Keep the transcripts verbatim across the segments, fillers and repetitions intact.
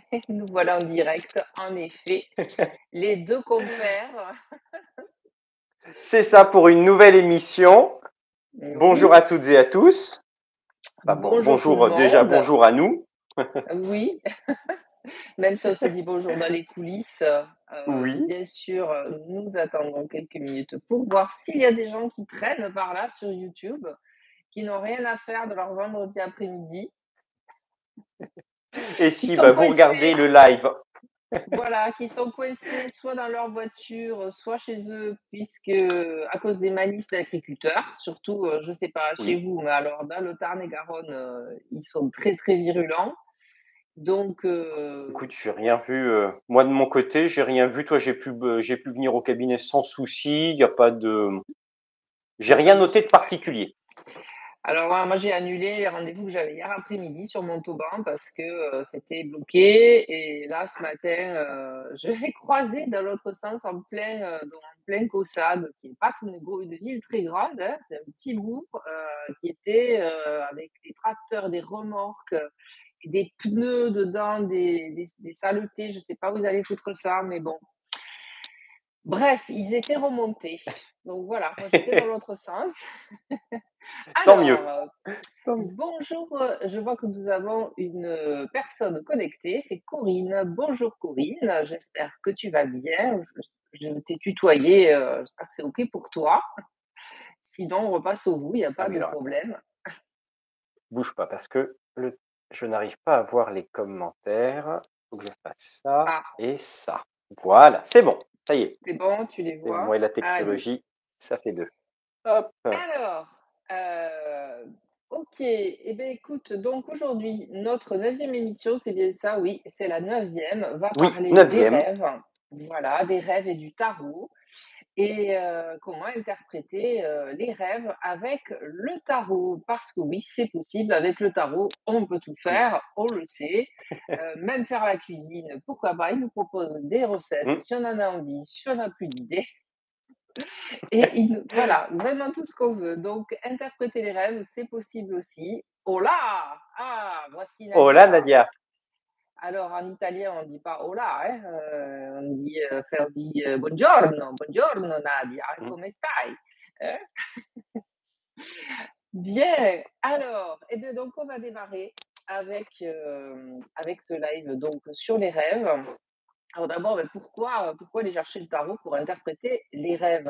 Nous voilà en direct, en effet, les deux compères. C'est ça pour une nouvelle émission. Oui, Bonjour à toutes et à tous. Enfin bon, bonjour tout le bonjour déjà, monde. bonjour à nous. Oui, même si on s'est dit bonjour dans les coulisses, heu, Oui, bien sûr, heu, nous attendons quelques minutes pour voir s'il y a des gens qui traînent par là sur YouTube, qui n'ont rien à faire de leur vendredi après-midi, et qui si sont bah, vous coincés. regardez le live, Voilà, qui sont coincés soit dans leur voiture, soit chez eux, puisque à cause des manifs d'agriculteurs, surtout, heu, je sais pas chez oui. vous, mais alors dans le Tarn-et-Garonne, heu, ils sont très, très virulents. Donc heu, Écoute, j'ai rien vu. euh, moi de mon côté, j'ai rien vu. Toi, j'ai pu, euh, j'ai pu venir au cabinet sans souci. Il y a pas de, il j'ai y a pas rien de noté sou de particulier. alors voilà, moi j'ai annulé les rendez-vous que j'avais hier après-midi sur Montauban parce que, heu, c'était bloqué et là ce matin, heu, je l'ai croisé dans l'autre sens en plein, heu, dans en plein Caussade, qui est pas une gros une ville très grande, hein, c'est un petit bourg, heu, qui était, heu, avec des tracteurs, des remorques, heu, et des pneus dedans, des des des saletés, je sais pas où ils allaient foutre ça, mais bon. Bref, ils étaient remontés. Donc voilà, moi j'étais dans l'autre sens. Tant mieux. Alors, heu Tant mieux. bonjour, heu, je vois que nous avons une, heu, personne connectée, c'est Corinne. Bonjour Corinne, j'espère que tu vas bien. Je je t'ai tutoyé, heu, j'espère que c'est OK pour toi. Sinon on repasse au vous, il y a Ah pas oui, de alors problème. bouge pas parce que le, je n'arrive pas à voir les commentaires. Faut que je fasse ça Ah, et ça. Voilà, c'est bon. Ça y est. c'est bon, tu les Et vois? moi et la Allez. technologie, ça fait deux. Hop. Alors, heu, OK et beh, écoute, donc aujourd'hui, notre neuvième émission, c'est bien ça, oui, c'est la neuvième, va Oui, parler des neuvième. rêves. Voilà, des rêves et du tarot. Et heu, comment interpréter, heu, les rêves avec le tarot. Parce que oui, c'est possible avec le tarot, on peut tout Oui. faire, on le sait, heu, même faire la cuisine, pourquoi pas. Il nous propose des recettes Mmh. si on en a envie, si on n'a plus d'idées et il nous voilà, vraiment tout ce qu'on veut. Donc interpréter les rêves, c'est possible aussi. Hola! Ah, voici Hola Nadia. Nadia. Alors en italien, on dit pas hola, hein, heu, on dit, heu, enfin on dit, heu: «Buongiorno, buongiorno Nadia, Mmh. come stai?» Hein? Bien, alors et bien donc on va démarrer avec, hem, avec ce live donc sur les rêves. Alors d'abord, bah, pourquoi, pourquoi aller chercher le tarot pour interpréter les rêves?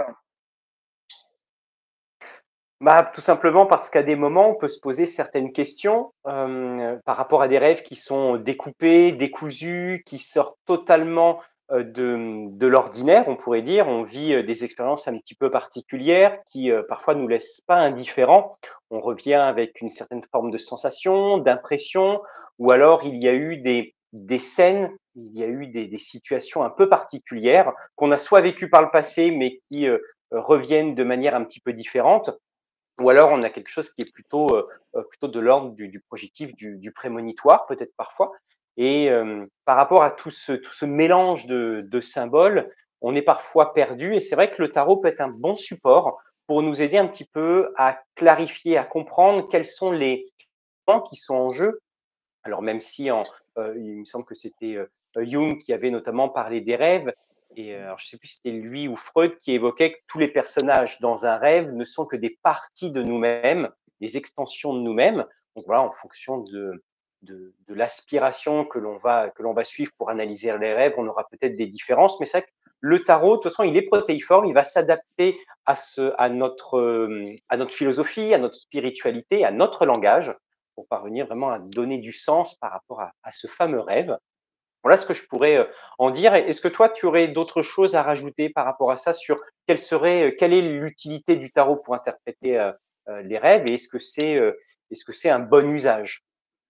Bah, tout simplement parce qu'à des moments, on peut se poser certaines questions, hem, par rapport à des rêves qui sont découpés, décousus, qui sortent totalement, heu, de, mmh, de l'ordinaire, on pourrait dire. On vit, heu, des expériences un petit peu particulières qui, heu, parfois nous laissent pas indifférents. On revient avec une certaine forme de sensation, d'impression ou alors il y a eu des des scènes, il y a eu des des situations un peu particulières qu'on a soit vécues par le passé mais qui, heu, reviennent de manière un petit peu différente ou alors on a quelque chose qui est plutôt, heu heu, plutôt de l'ordre du du projetif, du du prémonitoire peut-être parfois et hem, par rapport à tout ce tout ce mélange de de symboles, on est parfois perdu et c'est vrai que le tarot peut être un bon support pour nous aider un petit peu à clarifier, à comprendre quels sont les points qui sont en jeu. Alors même si en, heu, il me semble que c'était, heu, Jung qui avait notamment parlé des rêves et heu, alors je ne sais plus si c'était lui ou Freud qui évoquait que tous les personnages dans un rêve ne sont que des parties de nous-mêmes, des extensions de nous-mêmes. Donc voilà, en fonction de de de l'aspiration que l'on va que l'on va suivre pour analyser les rêves, on aura peut-être des différences. Mais c'est vrai que le tarot, de toute façon, il est protéiforme, il va s'adapter à ce à notre, hem, à notre philosophie, à notre spiritualité, à notre langage pour parvenir vraiment à donner du sens par rapport à, à ce fameux rêve. Voilà ce que je pourrais euh, en dire. Est-ce que toi, tu aurais d'autres choses à rajouter par rapport à ça sur quelle serait, euh, quelle est l'utilité du tarot pour interpréter euh, euh, les rêves et est-ce que c'est euh, est-ce que c'est un bon usage?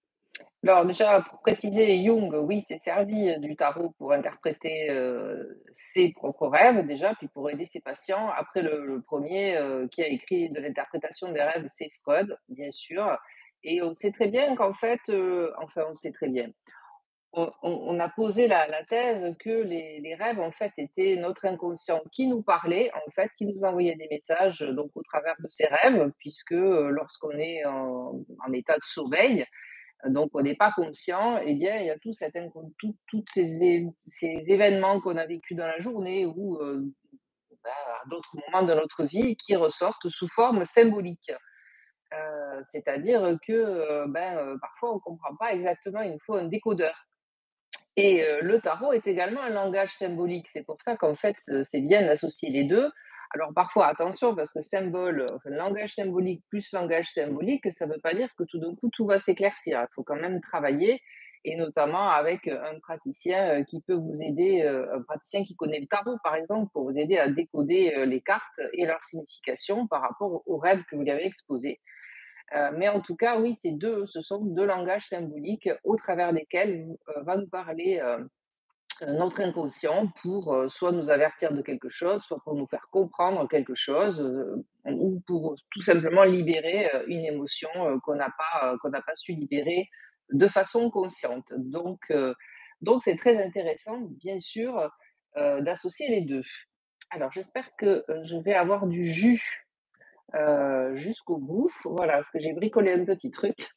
Alors déjà, pour préciser, Jung, oui, s'est servi, heu, du tarot pour interpréter, heu, ses propres rêves déjà, puis pour aider ses patients. Après le le premier, heu, qui a écrit de l'interprétation des rêves, c'est Freud, bien sûr et on sait très bien qu'en fait, heu, enfin on sait très bien, on on on a posé la la thèse que les les rêves, en fait, étaient notre inconscient qui nous parlait, en fait, qui nous envoyait des messages, heu, donc au travers de ces rêves puisque, heu, lorsqu'on est en en état de sommeil, donc on n'est pas conscient, eh bien, il y a tout cet incon tout toutes ces é ces événements qu'on a vécus dans la journée ou, heu, bah, à d'autres moments de notre vie qui ressortent sous forme symbolique. Heu, c'est-à-dire que, heu, ben, heu, parfois on comprend pas exactement, il nous faut un décodeur. Et heu, le tarot est également un langage symbolique. C'est pour ça qu'en fait, heu, c'est bien d'associer les deux. Alors parfois attention parce que symbole, enfin langage symbolique plus langage symbolique, ça ne veut pas dire que tout d'un coup tout va s'éclaircir. Il faut quand même travailler et notamment avec, heu, un praticien, heu, qui peut vous aider, heu, un praticien qui connaît le tarot par exemple, pour vous aider à décoder, heu, les cartes et leur signification par rapport au au rêve que vous lui avez exposé. Heu, mais en tout cas, oui, c'est deux, ce sont deux langages symboliques au travers desquels v heu, va nous parler, heu, notre inconscient pour, heu, soit nous avertir de quelque chose, soit pour nous faire comprendre quelque chose, heu, ou pour tout simplement libérer, heu, une émotion, heu, qu'on n'a pas, heu, qu'on n'a pas su libérer de façon consciente. Donc heu, donc c'est très intéressant, bien sûr, heu, d'associer les deux. Alors j'espère que, heu, je vais avoir du jus heu, jusqu'au bout. Voilà, parce que j'ai bricolé un petit truc.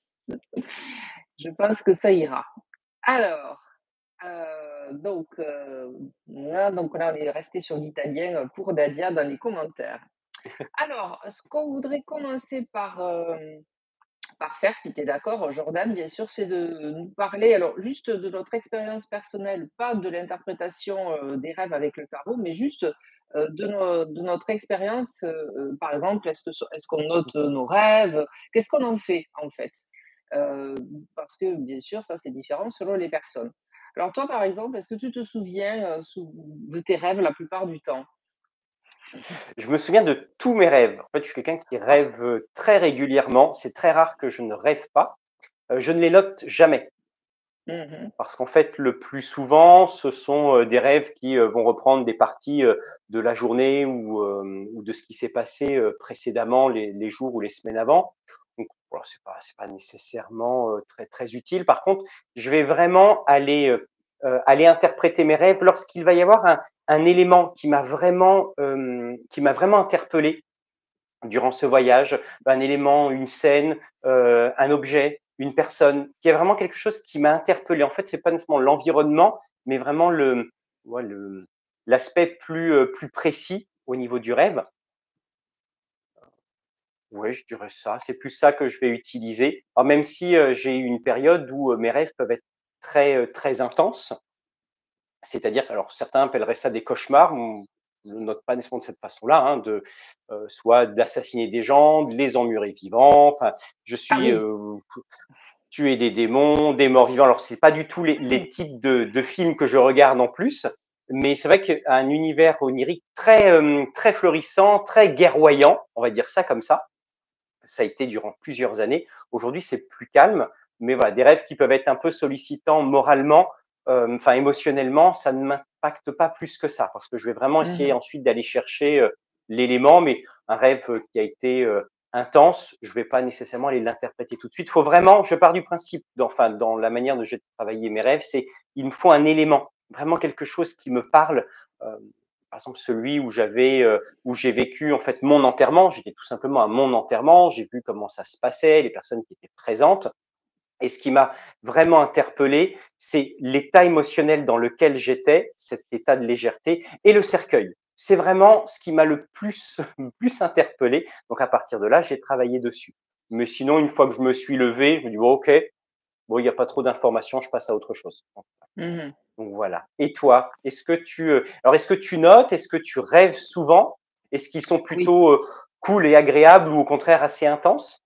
Je pense que ça ira. Alors, heu, donc, heu, là, donc là, on est resté sur l'italien, heu, pour Dadia dans les commentaires. Alors, ce qu'on voudrait commencer par, hem, par faire, si tu es d'accord, Jordan, bien sûr, c'est de nous parler, alors juste de notre expérience personnelle, pas de l'interprétation, heu, des rêves avec le tarot, mais juste, heu, de no de notre expérience, heu heu, par exemple, est-ce que est-ce qu'on note, heu, nos rêves? Qu'est-ce qu'on en fait, en fait? Heu, parce que bien sûr, ça, c'est différent selon les personnes. Alors toi, par exemple, est-ce que tu te souviens, heu, sou de tes rêves la plupart du temps? Je me souviens de tous mes rêves. En fait, je suis quelqu'un qui Ah. rêve, heu, très régulièrement. C'est très rare que je ne rêve pas. Heu, je ne les note jamais Mmh mh. parce qu'en fait, le plus souvent, ce sont, heu, des rêves qui, heu, vont reprendre des parties, heu, de la journée ou, hem, ou de ce qui s'est passé, heu, précédemment les les jours ou les semaines avant. Donc voilà, c'est pas c'est pas nécessairement, heu, très, très utile. Par contre, je vais vraiment aller, heu heu, aller interpréter mes rêves lorsqu'il va y avoir un un élément qui m'a vraiment, hem, qui m'a vraiment interpellé durant ce voyage, un élément, une scène, heu, un objet, une personne, qui est vraiment quelque chose qui m'a interpellé. En fait, c'est pas nécessairement l'environnement, mais vraiment le ouais, le l'aspect plus, heu, plus précis au niveau du rêve. Ouais, je dirais ça. C'est plus ça que je vais utiliser. Alors même si, heu, j'ai eu une période où, heu, mes rêves peuvent être très, heu, très intenses. C'est-à-dire, alors certains appelleraient ça des cauchemars, on ne le note pas nécessairement de cette façon-là, hein, de, heu, soit d'assassiner des gens, de les emmurer vivants, enfin, je Ah suis, oui. heu, tuer des démons, des morts vivants. Alors c'est pas du tout les les types de de films que je regarde en plus, mais c'est vrai qu'un univers onirique très, hem, très florissant, très guerroyant, on va dire ça comme ça. Ça a été durant plusieurs années. Aujourd'hui, c'est plus calme, mais voilà, des rêves qui peuvent être un peu sollicitants moralement, heu, enfin émotionnellement, ça ne m'impacte pas plus que ça, parce que je vais vraiment Mmh essayer mh. ensuite d'aller chercher, heu, l'élément, mais un rêve, heu, qui a été, heu, intense, je vais pas nécessairement aller l'interpréter tout de suite. Il faut vraiment, je pars du principe, dans enfin dans la manière dont j'ai travaillé mes rêves, c'est il me faut un élément, vraiment quelque chose qui me parle, hem, par exemple celui où j'avais, heu, où j'ai vécu en fait mon enterrement. J'étais tout simplement à mon enterrement, j'ai vu comment ça se passait, les personnes qui étaient présentes. Et ce qui m'a vraiment interpellé, c'est l'état émotionnel dans lequel j'étais, cet état de légèreté et le cercueil. C'est vraiment ce qui m'a le plus, le plus interpellé. Donc à partir de là, j'ai travaillé dessus. Mais sinon, une fois que je me suis levé, je me dis bon, ok, bon, il n'y a pas trop d'informations, je passe à autre chose. Mmh mh. Donc voilà. Et toi, est-ce que tu, euh, alors est-ce que tu notes, est-ce que tu rêves souvent? Est-ce qu'ils sont Oui. plutôt euh, cool et agréables ou au contraire assez intenses?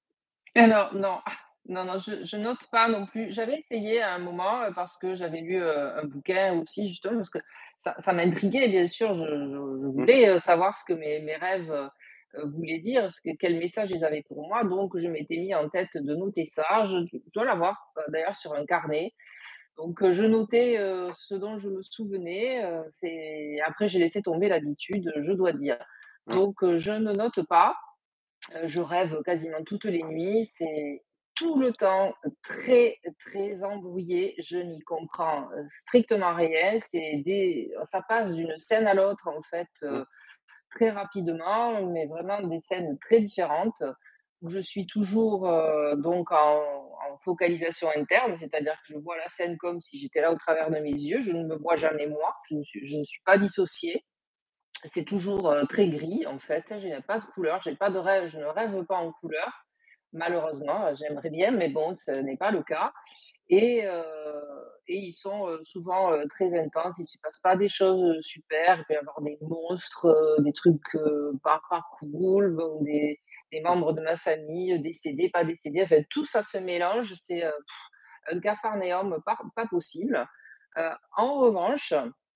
Alors non, non, non, je je note pas non plus. J'avais essayé à un moment, heu, parce que j'avais lu, heu, un bouquin aussi justement parce que ça ça m'intriguait bien sûr, je je je Mhm, voulais, heu, savoir ce que mes mes rêves, heu heu, voulaient dire, ce que quel message ils avaient pour moi, donc je m'étais mis en tête de noter ça. Je je dois l'avoir, heu, d'ailleurs sur un carnet, donc heu, je notais, heu, ce dont je me souvenais, heu, c'est après j'ai laissé tomber l'habitude, je dois dire. mhm, Donc heu, je ne note pas. Heu, je rêve quasiment toutes les nuits, c'est tout le temps très, très embrouillé, je n'y comprends, heu, strictement rien. C'est des ça passe d'une scène à l'autre en fait, mhm, heu, très rapidement, mais vraiment des scènes très différentes, où je suis toujours, heu, donc en en focalisation interne, c'est-à-dire que je vois la scène comme si j'étais là au travers de mes yeux. Je ne me vois jamais moi, je ne suis je ne suis pas dissociée. C'est toujours, heu, très gris en fait, je n'ai pas de couleur, j'ai pas de rêve, je ne rêve pas en couleur. Malheureusement, heu, j'aimerais bien, mais bon, ce n'est pas le cas et heu et ils sont, heu, souvent, heu, très intenses. Il ne se passe pas des choses, heu, super. Il peut y avoir des monstres, heu, des trucs, heu, pas pas cool, bon, des des membres de ma famille, heu, décédés, pas décédés, enfin tout ça se mélange, c'est, heu, un capharnaüm pas pas possible. Heu, en revanche,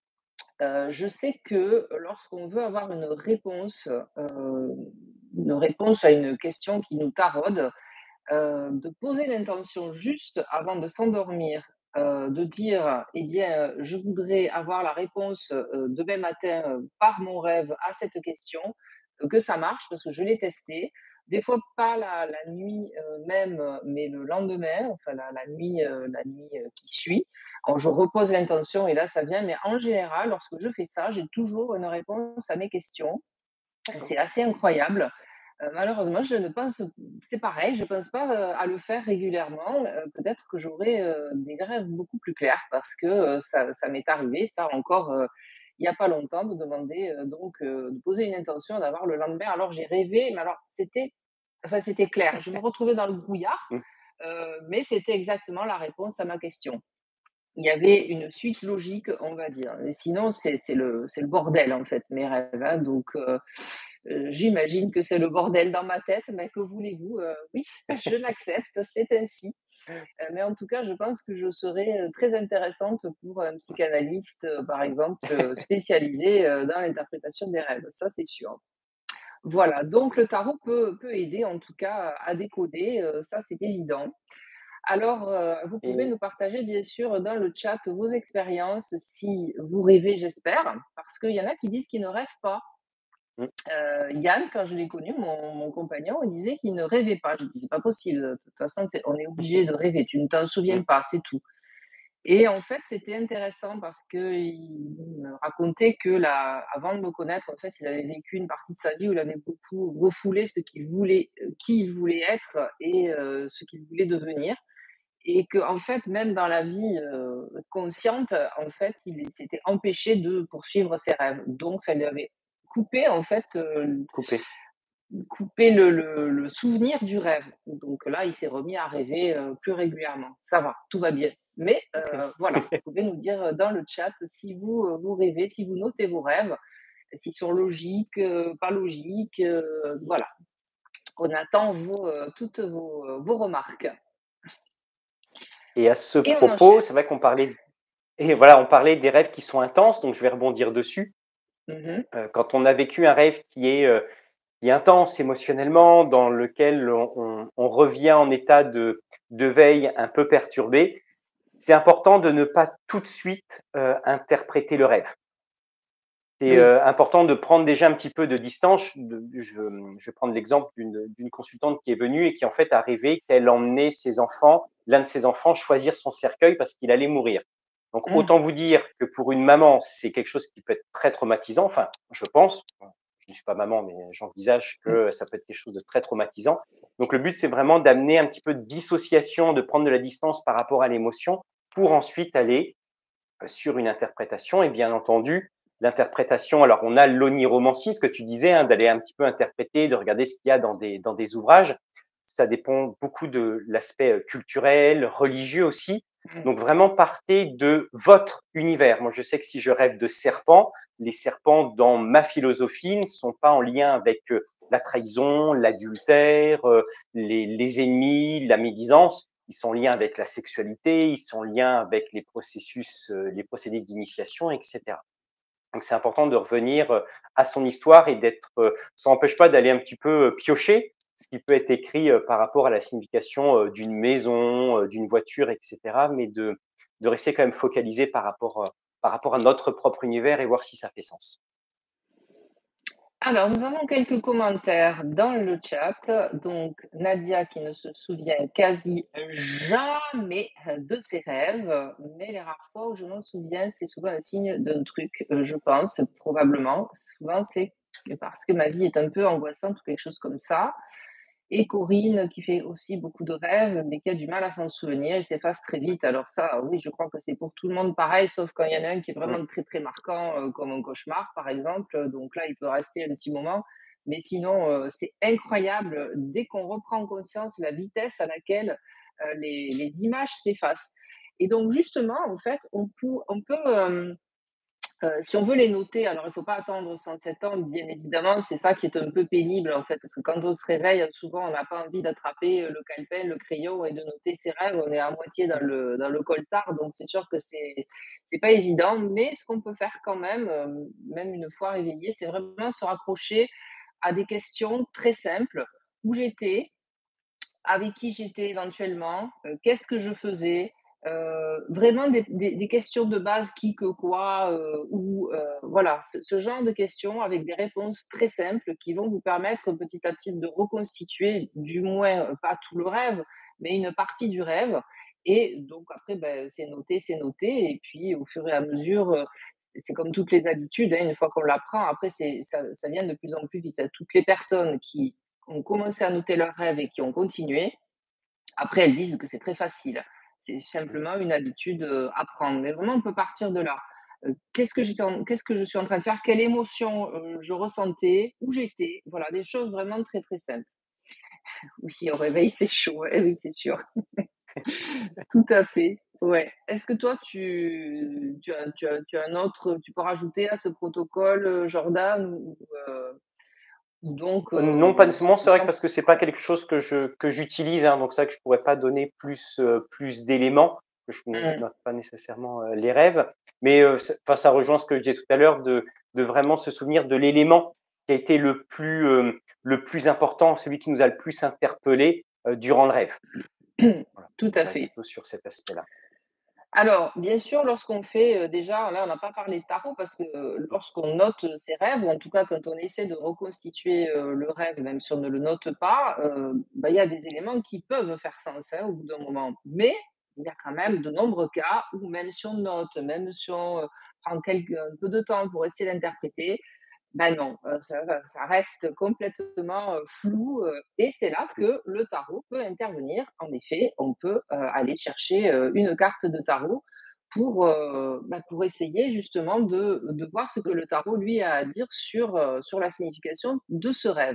heu, je sais que lorsqu'on veut avoir une réponse, heu, une réponse à une question qui nous taraude, Heu, de poser l'intention juste avant de s'endormir, heu, de dire: «Eh bien, heu, je voudrais avoir la réponse, heu, demain matin, heu, par mon rêve à cette question», heu, que ça marche parce que je l'ai testé. Des fois pas la la nuit, heu, même, heu, mais le lendemain, enfin la la nuit, heu, la nuit, heu, qui suit. Alors je repose l'intention et là ça vient, mais en général, lorsque je fais ça, j'ai toujours une réponse à mes questions. D'accord. C'est assez incroyable. Heu, malheureusement, je ne pense c'est pareil, je pense pas, heu, à le faire régulièrement. Heu, peut-être que j'aurai, heu, des rêves beaucoup plus clairs parce que, heu, ça ça m'est arrivé, ça encore, heu, il y a pas longtemps, de demander, heu, donc, heu, de poser une intention d'avoir le lendemain. Alors j'ai rêvé, mais alors c'était enfin c'était clair. Je me retrouvais dans le brouillard, Mmh. heu, mais c'était exactement la réponse à ma question. Il y avait une suite logique, on va dire. Mais sinon, c'est c'est le c'est le bordel, en fait, mes rêves, hein, donc heu heu, j'imagine que c'est le bordel dans ma tête, mais que voulez-vous? Heu, oui, je l'accepte, c'est ainsi. Heu, mais en tout cas, je pense que je serais, heu, très intéressante pour un psychanalyste, heu, par exemple, heu, spécialisé, heu, dans l'interprétation des rêves, ça, c'est sûr. Voilà, donc le tarot peut peut aider, en tout cas, à décoder, heu, ça, c'est évident. Alors, heu, vous pouvez Et nous partager bien sûr dans le chat vos expériences si vous rêvez, j'espère, parce qu'il y en a qui disent qu'ils ne rêvent pas. mmh, Heu, Yann, quand je l'ai connu, mon mon compagnon, il disait qu'il ne rêvait pas. Je dis: «C'est pas possible, de toute façon, c'est on est obligé de rêver, tu ne t'en mmh, souviens pas, c'est tout». Et en fait, c'était intéressant parce qu'il me racontait que la avant de me connaître, en fait, il avait vécu une partie de sa vie où il avait beaucoup refoulé ce qu'il voulait, heu, qui il voulait être et heu, ce qu'il voulait devenir. Et qu'en fait, même dans la vie, heu, consciente, en fait, il s'était empêché de poursuivre ses rêves. Donc ça lui avait coupé, en fait, heu, coupé. coupé le le le souvenir du rêve. Donc là, il s'est remis à rêver, heu, plus régulièrement. Ça va, tout va bien. Mais OK. heu, voilà, vous pouvez nous dire, dans le chat si vous, heu, vous rêvez, si vous notez vos rêves, s'ils sont logiques, heu, pas logiques, heu, voilà. On attend vos, heu, toutes vos, heu, vos remarques. Et à ce Et on propos, enchaîne. c'est vrai qu'on parlait et voilà, on parlait des rêves qui sont intenses, donc je vais rebondir dessus. Mmh mh. Heu, quand on a vécu un rêve qui est, heu, qui est intense émotionnellement, dans lequel on on on revient en état de de veille un peu perturbé, c'est important de ne pas tout de suite, heu, interpréter le rêve. C'est, Oui. heu, important de prendre déjà un petit peu de distance. De je, mmh, je vais prendre l'exemple d'une d'une consultante qui est venue et qui en fait a rêvé qu'elle emmenait ses enfants l'un de ses enfants choisir son cercueil parce qu'il allait mourir. Donc Mmh. autant vous dire que pour une maman, c'est quelque chose qui peut être très traumatisant, enfin, je pense. Je ne suis pas maman, mais j'envisage Mmh. que ça peut être quelque chose de très traumatisant. Donc le but, c'est vraiment d'amener un petit peu de dissociation, de prendre de la distance par rapport à l'émotion pour ensuite aller sur une interprétation. Et bien entendu, l'interprétation, alors on a l'oniromancie, ce que tu disais, hein, d'aller un petit peu interpréter, de regarder ce qu'il y a dans des, dans des ouvrages. Ça dépend beaucoup de l'aspect euh, culturel, religieux aussi. Mmh. Donc vraiment partez de votre univers. Moi, je sais que si je rêve de serpents, les serpents dans ma philosophie ne sont pas en lien avec euh, la trahison, l'adultère, euh, les, les ennemis, la médisance. Ils sont en lien avec la sexualité, ils sont en lien avec les processus, euh, les procédés d'initiation, et cetera. Donc c'est important de revenir euh, à son histoire et d'être, euh, ça n'empêche pas d'aller un petit peu euh, piocher ce qui peut être écrit euh, par rapport à la signification euh, d'une maison, euh, d'une voiture, et cetera. Mais de, de rester quand même focalisé par rapport, euh, par rapport à notre propre univers et voir si ça fait sens. Alors, nous avons quelques commentaires dans le chat. Donc, Nadia qui ne se souvient quasi jamais de ses rêves, mais les rares fois où je m'en souviens, c'est souvent un signe d'un truc, heu, je pense, probablement. Souvent, c'est parce que ma vie est un peu angoissante ou quelque chose comme ça. et Corinne qui fait aussi beaucoup de rêves, mais qui a du mal à s'en souvenir, il s'efface très vite. Alors ça, oui, je crois que c'est pour tout le monde pareil, sauf quand il y en a un qui est Mmh. vraiment très, très marquant, heu, comme un cauchemar, par exemple, donc là, il peut rester un petit moment. Mais sinon, heu, c'est incroyable, dès qu'on reprend conscience, la vitesse à laquelle, heu, les les images s'effacent et donc justement, en fait, on pou on peut, hem Heu, si on veut les noter, alors il faut pas attendre cent sept ans, bien évidemment, c'est ça qui est un peu pénible, en fait, parce que quand on se réveille, souvent, on n'a pas envie d'attraper, le calepin, le crayon et de noter ses rêves. On est à moitié dans le dans le coltard, donc c'est sûr que c'est c'est pas évident. Mais ce qu'on peut faire quand même, hem, même une fois réveillé, c'est vraiment se raccrocher à des questions très simples. Où j'étais? Avec qui j'étais éventuellement, heu, qu'est-ce que je faisais? Heu, vraiment des des des questions de base, qui, que, quoi, heu, où, heu, voilà, ce ce genre de questions avec des réponses très simples qui vont vous permettre petit à petit de reconstituer, du moins, heu, pas tout le rêve, mais une partie du rêve et donc après, beh, c'est noté, c'est noté et puis au fur et à mesure, heu, c'est comme toutes les habitudes, hein, une fois qu'on l'apprend, après c'est ça ça vient de plus en plus vite, hein. Toutes les personnes qui ont commencé à noter leurs rêves et qui ont continué, après elles disent que c'est très facile. C'est Mmh. simplement une habitude, heu, à prendre. Mais vraiment on peut partir de là. Heu, qu'est-ce que j'étais en qu'est-ce que je suis en train de faire? Quelle émotion, heu, je ressentais? Où j'étais? Voilà, des choses vraiment très, très simples. Oui, au réveil, c'est chaud, ouais, oui, c'est sûr. Tout à fait, ouais. Est-ce que toi tu tu as tu as tu as un autre tu peux rajouter à ce protocole, heu, Jordan ou heu, ou donc Heu, non, pas heu, c'est nécessairement, c'est vrai que suffisant? parce que c'est pas quelque chose que je que j'utilise, hein, donc c'est vrai que je pourrais pas donner plus, heu, plus d'éléments, que je ne je Mmh. note pas nécessairement, heu, les rêves. Mais, heu, c enfin, ça rejoint ce que je disais tout à l'heure de de vraiment se souvenir de l'élément qui a été le plus, hem, le plus important, celui qui nous a le plus interpellés, heu, durant le rêve. Voilà, Tout je à dirais fait. plutôt sur cet aspect-là. Alors, bien sûr, lorsqu'on fait, heu, déjà, là, on n'a pas parlé de tarot parce que, heu, lorsqu'on note, heu, ses rêves ou en tout cas quand on essaie de reconstituer, heu, le rêve, même si on ne le note pas, heu, bah, il y a des éléments qui peuvent faire sens, hein, au bout d'un moment. Mais il y a quand même de nombreux cas où même si on note, même si on, heu, prend quelque un peu de temps pour essayer d'interpréter, ben non, heu, ça ça ça reste complètement, heu, flou, heu et c'est là Mmh. que le tarot peut intervenir. En effet, on peut, heu, aller chercher, heu, une carte de tarot pour, heu, bah, pour essayer justement de de voir ce que le tarot, lui, a à dire sur, heu, sur la signification de ce rêve.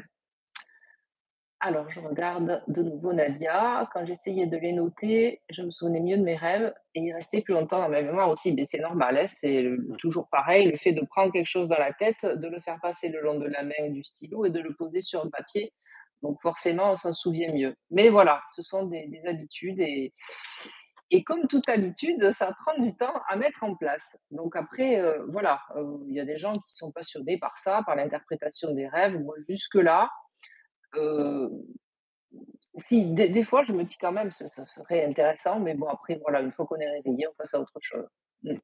Alors, je regarde de nouveau Nadia. Quand j'essayais de les noter, je me souvenais mieux de mes rêves et ils restaient plus longtemps dans ma mémoire aussi. Mais c'est normal, hein, c'est le- Mmh. toujours pareil. Le fait de prendre quelque chose dans la tête, de le faire passer le long de la main et du stylo et de le poser sur le papier. Donc forcément, on s'en souvient mieux. Mais voilà, ce sont des, des habitudes et, et comme toute habitude, ça prend du temps à mettre en place. Donc après, euh, voilà, euh, il y a des gens qui sont passionnés par ça, par l'interprétation des rêves. Moi, jusque-là, euh, si, des des fois, je me dis quand même, ce ce serait intéressant, mais bon, après, voilà, une fois qu'on est réveillé, on passe à autre chose. Mmh.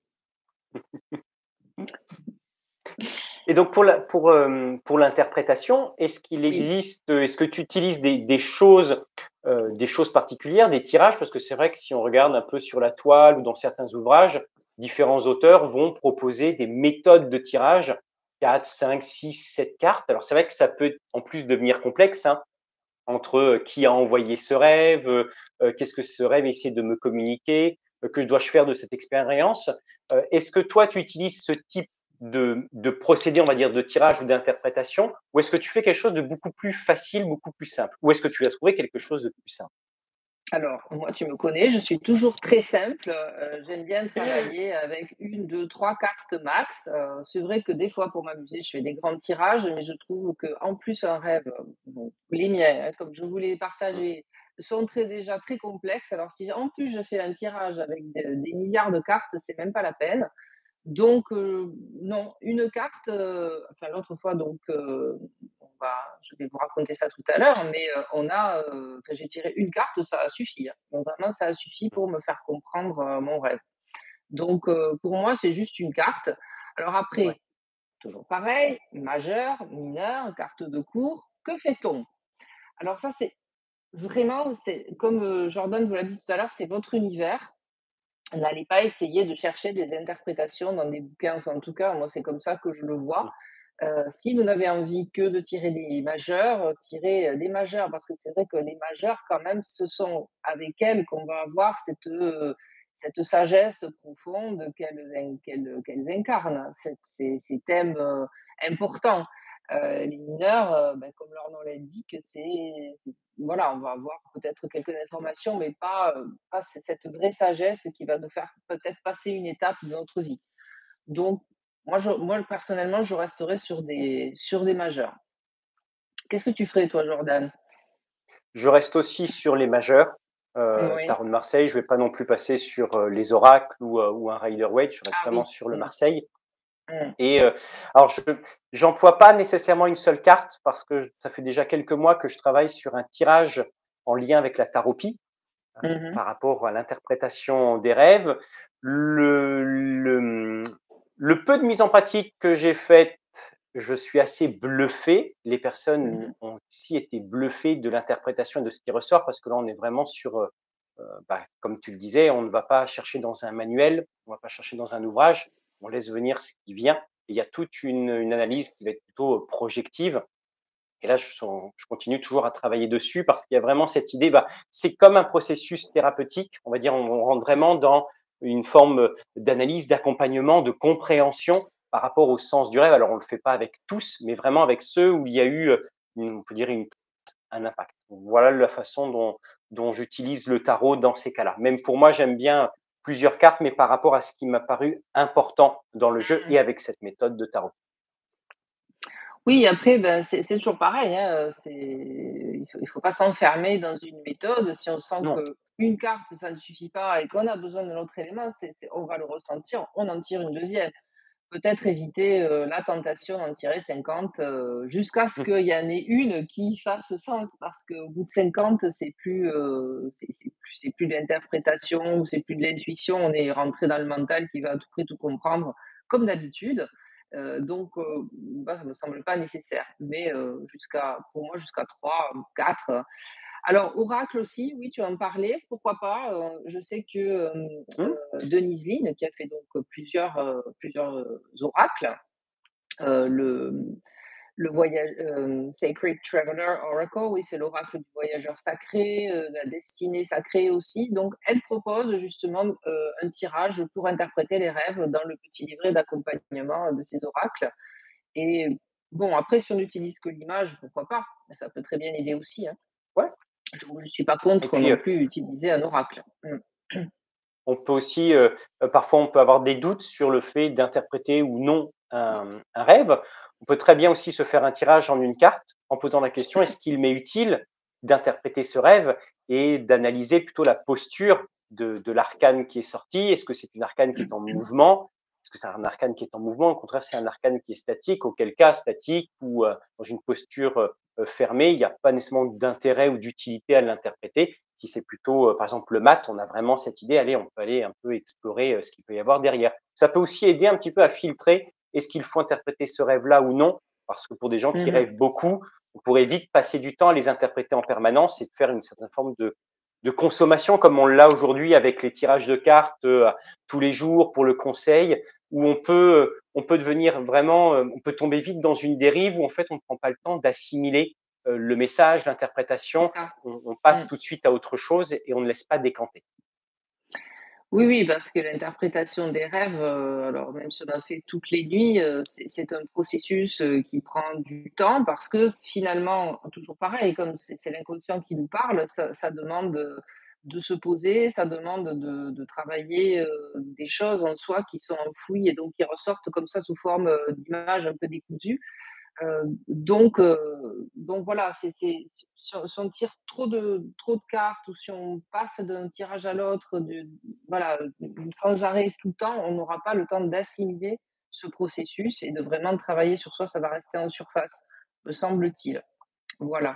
Et donc pour la pour, hem, pour l'interprétation, est-ce qu'il Oui. existe, est-ce que tu utilises des des choses, heu, des choses particulières, des tirages? Parce que c'est vrai que si on regarde un peu sur la toile ou dans certains ouvrages, différents auteurs vont proposer des méthodes de tirage, quatre, cinq, six, sept cartes. Alors c'est vrai que ça peut en plus devenir complexe, hein, entre, heu, qui a envoyé ce rêve, heu heu, qu'est-ce que ce rêve essaie de me communiquer, heu, que dois-je faire de cette expérience? Heu, est-ce que toi tu utilises ce type de de procédé, on va dire, de tirage ou d'interprétation? Ou est-ce que tu fais quelque chose de beaucoup plus facile, beaucoup plus simple? Ou est-ce que tu as trouvé quelque chose de plus simple? Alors, moi, tu me connais, je suis toujours très simple, heu, j'aime bien travailler avec une, deux, trois cartes max. Heu, c'est vrai que des fois, pour m'amuser, je fais des grands tirages, mais je trouve qu'en plus, un rêve, heu, bon, les miens, hein, comme je vous les Mmh. partager, sont très déjà très complexes. Alors si en plus je fais un tirage avec des des milliards de cartes, c'est même pas la peine. Donc heu, non, une carte, heu, enfin l'autre fois donc heu, on va je vais vous raconter ça tout à l'heure, mais heu, on a, heu, enfin j'ai tiré une carte, ça a suffi, hein. Donc vraiment ça a suffi pour me faire comprendre, heu, mon rêve. Donc heu, pour moi, c'est juste une carte. Alors Ouais. après, toujours pareil, majeur, mineur, carte de cours, que fait-on? Alors ça, c'est vraiment, c'est comme, heu, Jordan vous l'a dit tout à l'heure, c'est votre univers. N'allez pas essayer de chercher des interprétations dans des bouquins, enfin, en tout cas, moi, c'est comme ça que je le vois. Heu, si vous n'avez envie que de tirer des majeurs, heu, tirez, heu, des majeurs parce que c'est vrai que les majeurs quand même, ce sont avec elles qu'on va avoir cette, heu, cette sagesse profonde qu'elles in qu'elles, qu'elles incarnent, cette ces ces thèmes, heu, importants. Heu, les mineurs, heu, bah, comme leur nom l'indique, c'est c'est voilà, on va avoir peut-être quelques informations, mais pas, heu, pas c cette vraie sagesse qui va nous faire peut-être passer une étape de notre vie. Donc moi je moi personnellement, je resterai sur des sur des majeurs. Qu'est-ce que tu ferais toi, Jordan? Je reste aussi sur les majeurs, heu, Oui. Tarot de Marseille, je vais pas non plus passer sur, heu, les oracles ou, heu, ou un Rider-Waite, je reste Ah vraiment oui. sur le Mmh. Marseille Mmh. et heu, alors je j'emploie pas nécessairement une seule carte parce que ça fait déjà quelques mois que je travaille sur un tirage en lien avec la taropie, Mmh mh. par rapport à l'interprétation des rêves. Le le, mmh, le peu de mise en pratique que j'ai faite, je suis assez bluffé. Les Mmh personnes mh. ont aussi été bluffées de l'interprétation et de ce qui ressort parce que là, on est vraiment sur, heu heu, bah, comme tu le disais, on ne va pas chercher dans un manuel, on ne va pas chercher dans un ouvrage, on laisse venir ce qui vient et il y a toute une une analyse qui va être plutôt, heu, projective et là, je sens je continue toujours à travailler dessus parce qu'il y a vraiment cette idée, bah, c'est comme un processus thérapeutique. On va dire, on on rentre vraiment dans une forme, d'analyse, d'accompagnement, de compréhension par rapport au sens du rêve. Alors, on le fait pas avec tous, mais vraiment avec ceux où il y a eu, heu, une on peut dire une un impact. Voilà la façon dont dont j'utilise le tarot dans ces cas-là. Même pour moi, j'aime bien plusieurs cartes, mais par rapport à ce qui m'a paru important dans le jeu Mmh. et avec cette méthode de tarot. Oui, après, ben, c'est c'est toujours pareil, hein, heu, c'est il faut il faut pas s'enfermer dans une méthode. Si on sent Non. qu'une carte, ça ne suffit pas et qu'on a besoin d'un autre élément, c'est c'est on va le ressentir, on en tire une deuxième. Peut-être éviter, heu, la tentation d'en tirer cinquante, heu, jusqu'à ce qu'il y en ait une qui fasse sens. Parce qu'au bout de cinquante, c'est plus, heu, c'est c'est plus c'est plus de l'interprétation ou c'est plus de l'intuition. On est rentré dans le mental qui va à tout prix tout comprendre comme d'habitude. Heu, donc heu, moi, ça me semble pas nécessaire. Mais heu, jusqu'à pour moi, jusqu'à trois ou quatre. Alors, oracle aussi, oui, tu en parlais, pourquoi pas? Heu, je sais que, hem, Mmh. heu, Denise Lin, qui a fait donc plusieurs, heu, plusieurs, heu, oracles, heu, le, mmh, le voyage hem, Sacred Traveler Oracle, oui, c'est l'oracle du voyageur sacré, heu, la destinée sacrée aussi. Donc elle propose justement, heu, un tirage pour interpréter les rêves dans le petit livret d'accompagnement de ces oracles et bon, après si on n'utilise que l'image, pourquoi pas? Ça peut très bien aider aussi, hein. Ouais Je ne suis pas et contre puis, non heu plus utiliser un oracle. Mmh. on peut aussi, heu heu, parfois, on peut avoir des doutes sur le fait d'interpréter ou non un un rêve. On peut très bien aussi se faire un tirage en une carte en posant la question: «Est-ce qu'il m'est utile d'interpréter ce rêve?» et d'analyser plutôt la posture de de l'arcane qui est sorti. Est-ce que c'est une arcane qui est en mouvement? Est-ce que c'est un arcane qui est en mouvement? Au contraire, c'est un arcane qui est statique, auquel cas statique ou, heu, dans une posture, heu heu, fermée, il n'y a pas nécessairement d'intérêt ou d'utilité à l'interpréter. Si c'est plutôt, heu, par exemple, le mat, on a vraiment cette idée, allez, on peut aller un peu explorer, heu, ce qu'il peut y avoir derrière. Ça peut aussi aider un petit peu à filtrer, est-ce qu'il faut interpréter ce rêve-là ou non? Parce que pour des gens qui Mmh mh. rêvent beaucoup, on pourrait vite passer du temps à les interpréter en permanence et de faire une certaine forme de de consommation comme on l'a aujourd'hui avec les tirages de cartes, heu, tous les jours pour le conseil, où on peut, on peut devenir vraiment, heu, on peut tomber vite dans une dérive où en fait on ne prend pas le temps d'assimiler, heu, le message, C'est l'interprétation, ça. on on Mmh. passe tout de suite à autre chose et on ne laisse pas décanter. Oui, oui, parce que l'interprétation des rêves, heu, alors même si on en fait toutes les nuits, heu, c'est c'est un processus, heu, qui prend du temps parce que finalement, toujours pareil, comme c'est c'est l'inconscient qui nous parle, ça ça demande, heu, de se poser, ça demande de de travailler, heu, des choses en soi qui sont enfouies et donc qui ressortent comme ça sous forme, heu, d'images un peu décousues. Heu, donc heu, donc voilà, c'est c'est si on si on tire trop de trop de cartes ou si on passe d'un tirage à l'autre, de voilà, heu, sans arrêt tout le temps, on n'aura pas le temps d'assimiler ce processus et de vraiment travailler sur soi, ça va rester en surface, me semble-t-il. Voilà.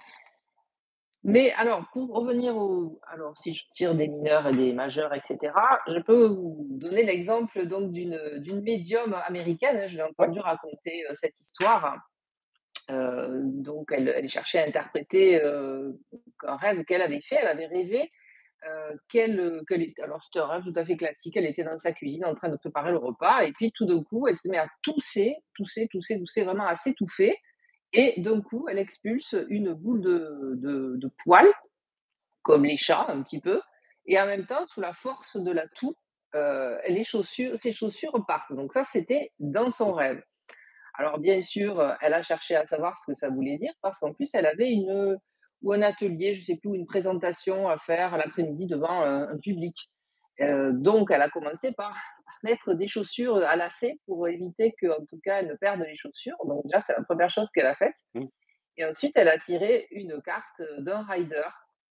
Mais alors, pour revenir au alors si je tire des mineurs et des majeurs et cetera, je peux vous donner l'exemple donc d'une, d'une médium américaine, hein. Je l'ai Ouais, entendue raconter, heu, cette histoire. Heu, donc elle elle cherchait à interpréter, heu, un rêve qu'elle avait fait. Elle avait rêvé, heu, qu'elle, heu, qu'elle était alors c'était un rêve tout à fait classique, elle était dans sa cuisine en train de préparer le repas et puis tout d'un coup, elle se met à tousser, tousser, tousser, tousser, vraiment à s'étouffer et d'un coup, elle expulse une boule de de de poils, comme les chats un petit peu et en même temps, sous la force de la toux, heu, les chaussures ses chaussures partent. Donc ça, c'était dans son rêve. Alors bien sûr, heu, elle a cherché à savoir ce que ça voulait dire parce qu'en plus elle avait une, heu, ou un atelier, je sais plus, ou une présentation à faire l'après-midi devant, heu, un public. Heu, donc elle a commencé par mettre des chaussures, à lacets pour éviter qu'en tout cas elle ne perde les chaussures. Donc déjà, c'est la première chose qu'elle a faite Mmh. et ensuite elle a tiré une carte, heu, d'un rider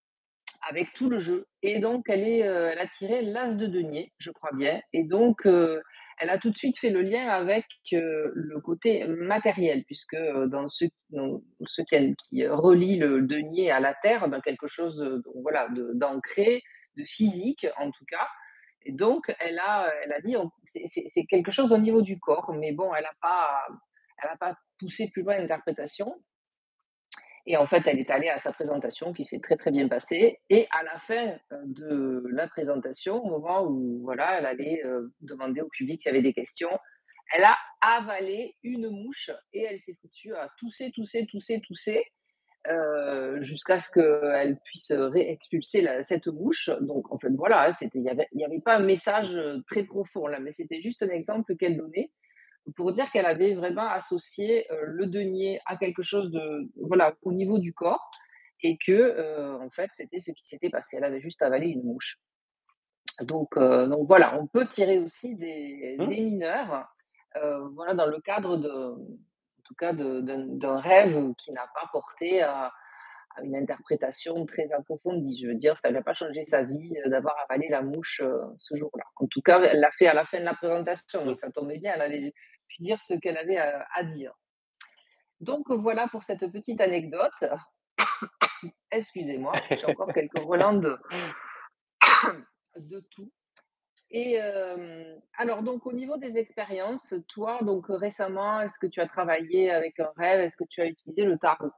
avec tout le jeu et donc elle est, heu, elle a tiré l'as de denier, je crois bien et donc heu, elle a tout de suite fait le lien avec, heu, le côté matériel puisque, heu, dans ce dans ce qui qui relie le denier à la terre, ben, quelque chose de donc voilà, de d'ancré, de physique en tout cas et donc elle a, elle a dit on c'est c'est c'est quelque chose au niveau du corps mais bon elle a pas elle a pas poussé plus loin l'interprétation et en fait, elle est allée à sa présentation qui s'est très, très bien passée et à la fin, heu, de la présentation, au moment où voilà, elle allait, heu, demander au public s'il y avait des questions, elle a avalé une mouche et elle s'est foutue à tousser, tousser, tousser, tousser, heu, jusqu'à ce qu'elle puisse, réexpulser la cette mouche. Donc en fait, voilà, hein, c'était il y avait il y avait pas un message, heu, très profond là, mais c'était juste un exemple qu'elle donnait pour dire qu'elle avait vraiment associé, heu, le denier à quelque chose de voilà, au niveau du corps et que, heu, en fait, c'était ce qui s'était passé. Elle avait juste avalé une mouche. Donc heu, donc voilà, on peut tirer aussi des Mmh. des mineurs, heu, voilà, dans le cadre de en tout cas de d'un d'un rêve qui n'a pas porté à à une interprétation très approfondie. Je veux dire, ça n'a pas changé sa vie, heu, d'avoir avalé la mouche, heu, ce jour-là. En tout cas, elle l'a fait à la fin de la présentation, Mmh. donc ça tombait bien, elle avait pu dire ce qu'elle avait à à dire. Donc voilà pour cette petite anecdote. Excusez-moi, j'ai encore quelques relents de de toux et hem, alors donc au niveau des expériences, toi donc récemment, est-ce que tu as travaillé avec un rêve? Est-ce que tu as utilisé le tarot?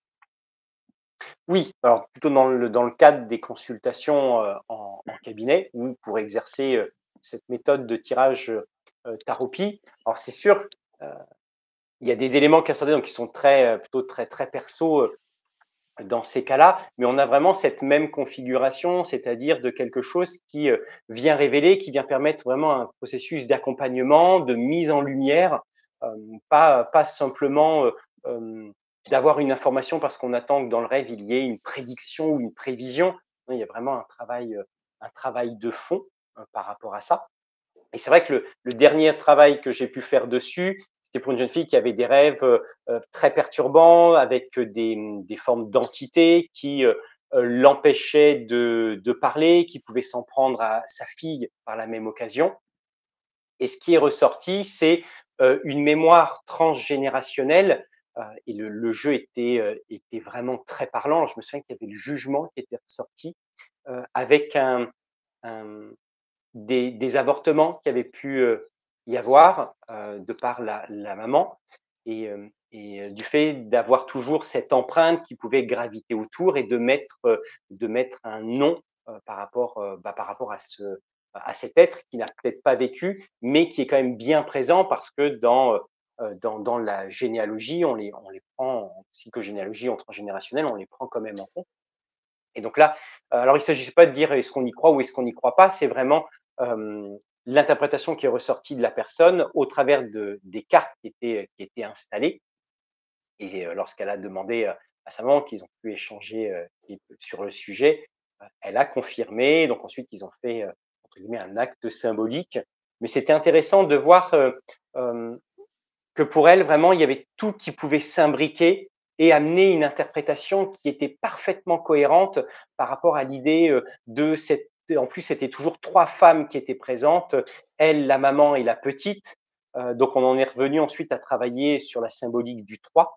Oui, alors plutôt dans le dans le cadre des consultations, heu, en en cabinet ou pour exercer, heu, cette méthode de tirage, heu heu, Tarot-Pi. Alors c'est sûr, heu, il y a des éléments qui ressortent qui sont très, heu, plutôt très très perso, heu, dans ces cas-là, mais on a vraiment cette même configuration, c'est-à-dire de quelque chose qui, heu, vient révéler, qui vient permettre vraiment un processus d'accompagnement, de mise en lumière, hem, pas pas simplement, heu, hem, d'avoir une information parce qu'on attend que dans le rêve, il y ait une prédiction ou une prévision. Non, il y a vraiment un travail, heu, un travail de fond, heu, par rapport à ça. Et c'est vrai que le le dernier travail que j'ai pu faire dessus, c'était pour une jeune fille qui avait des rêves, heu heu, très perturbants avec, heu, des, mmh, des formes d'entités qui, heu heu, l'empêchaient de de parler, qui pouvaient s'en prendre à sa fille par la même occasion. Et ce qui est ressorti, c'est, heu, une mémoire transgénérationnelle, heu et le le jeu était, heu, était vraiment très parlant. Je me souviens qu'il y avait le jugement qui était ressorti, heu, avec un un des des avortements qui avaient pu, heu, y avoir, heu, de par la la maman et hem et heu, du fait d'avoir toujours cette empreinte qui pouvait graviter autour et de mettre, heu, de mettre un nom, heu, par rapport, heu, bah, par rapport à ce à cet être qui n'a peut-être pas vécu, mais qui est quand même bien présent parce que dans, heu heu, dans dans la généalogie, on les on les prend en psychogénéalogie ou en transgénérationnel, on les prend quand même en compte. Et donc là, heu, alors il ne s'agit pas de dire est-ce qu'on y croit ou est-ce qu'on n'y croit pas, c'est vraiment, hem, l'interprétation qui est ressortie de la personne au travers de des cartes qui étaient, qui étaient installées et heu, lorsqu'elle a demandé, heu, à sa maman qu'ils ont pu échanger, heu, et sur le sujet, heu, elle a confirmé. Donc ensuite, ils ont fait, heu, entre guillemets «un acte symbolique». Mais c'était intéressant de voir, heu, hem, que pour elle, vraiment, il y avait tout qui pouvait s'imbriquer et amener une interprétation qui était parfaitement cohérente par rapport à l'idée, heu, de cette en plus, c'était toujours trois femmes qui étaient présentes, elle, la maman et la petite. Heu, donc on en est revenu ensuite à travailler sur la symbolique du trois.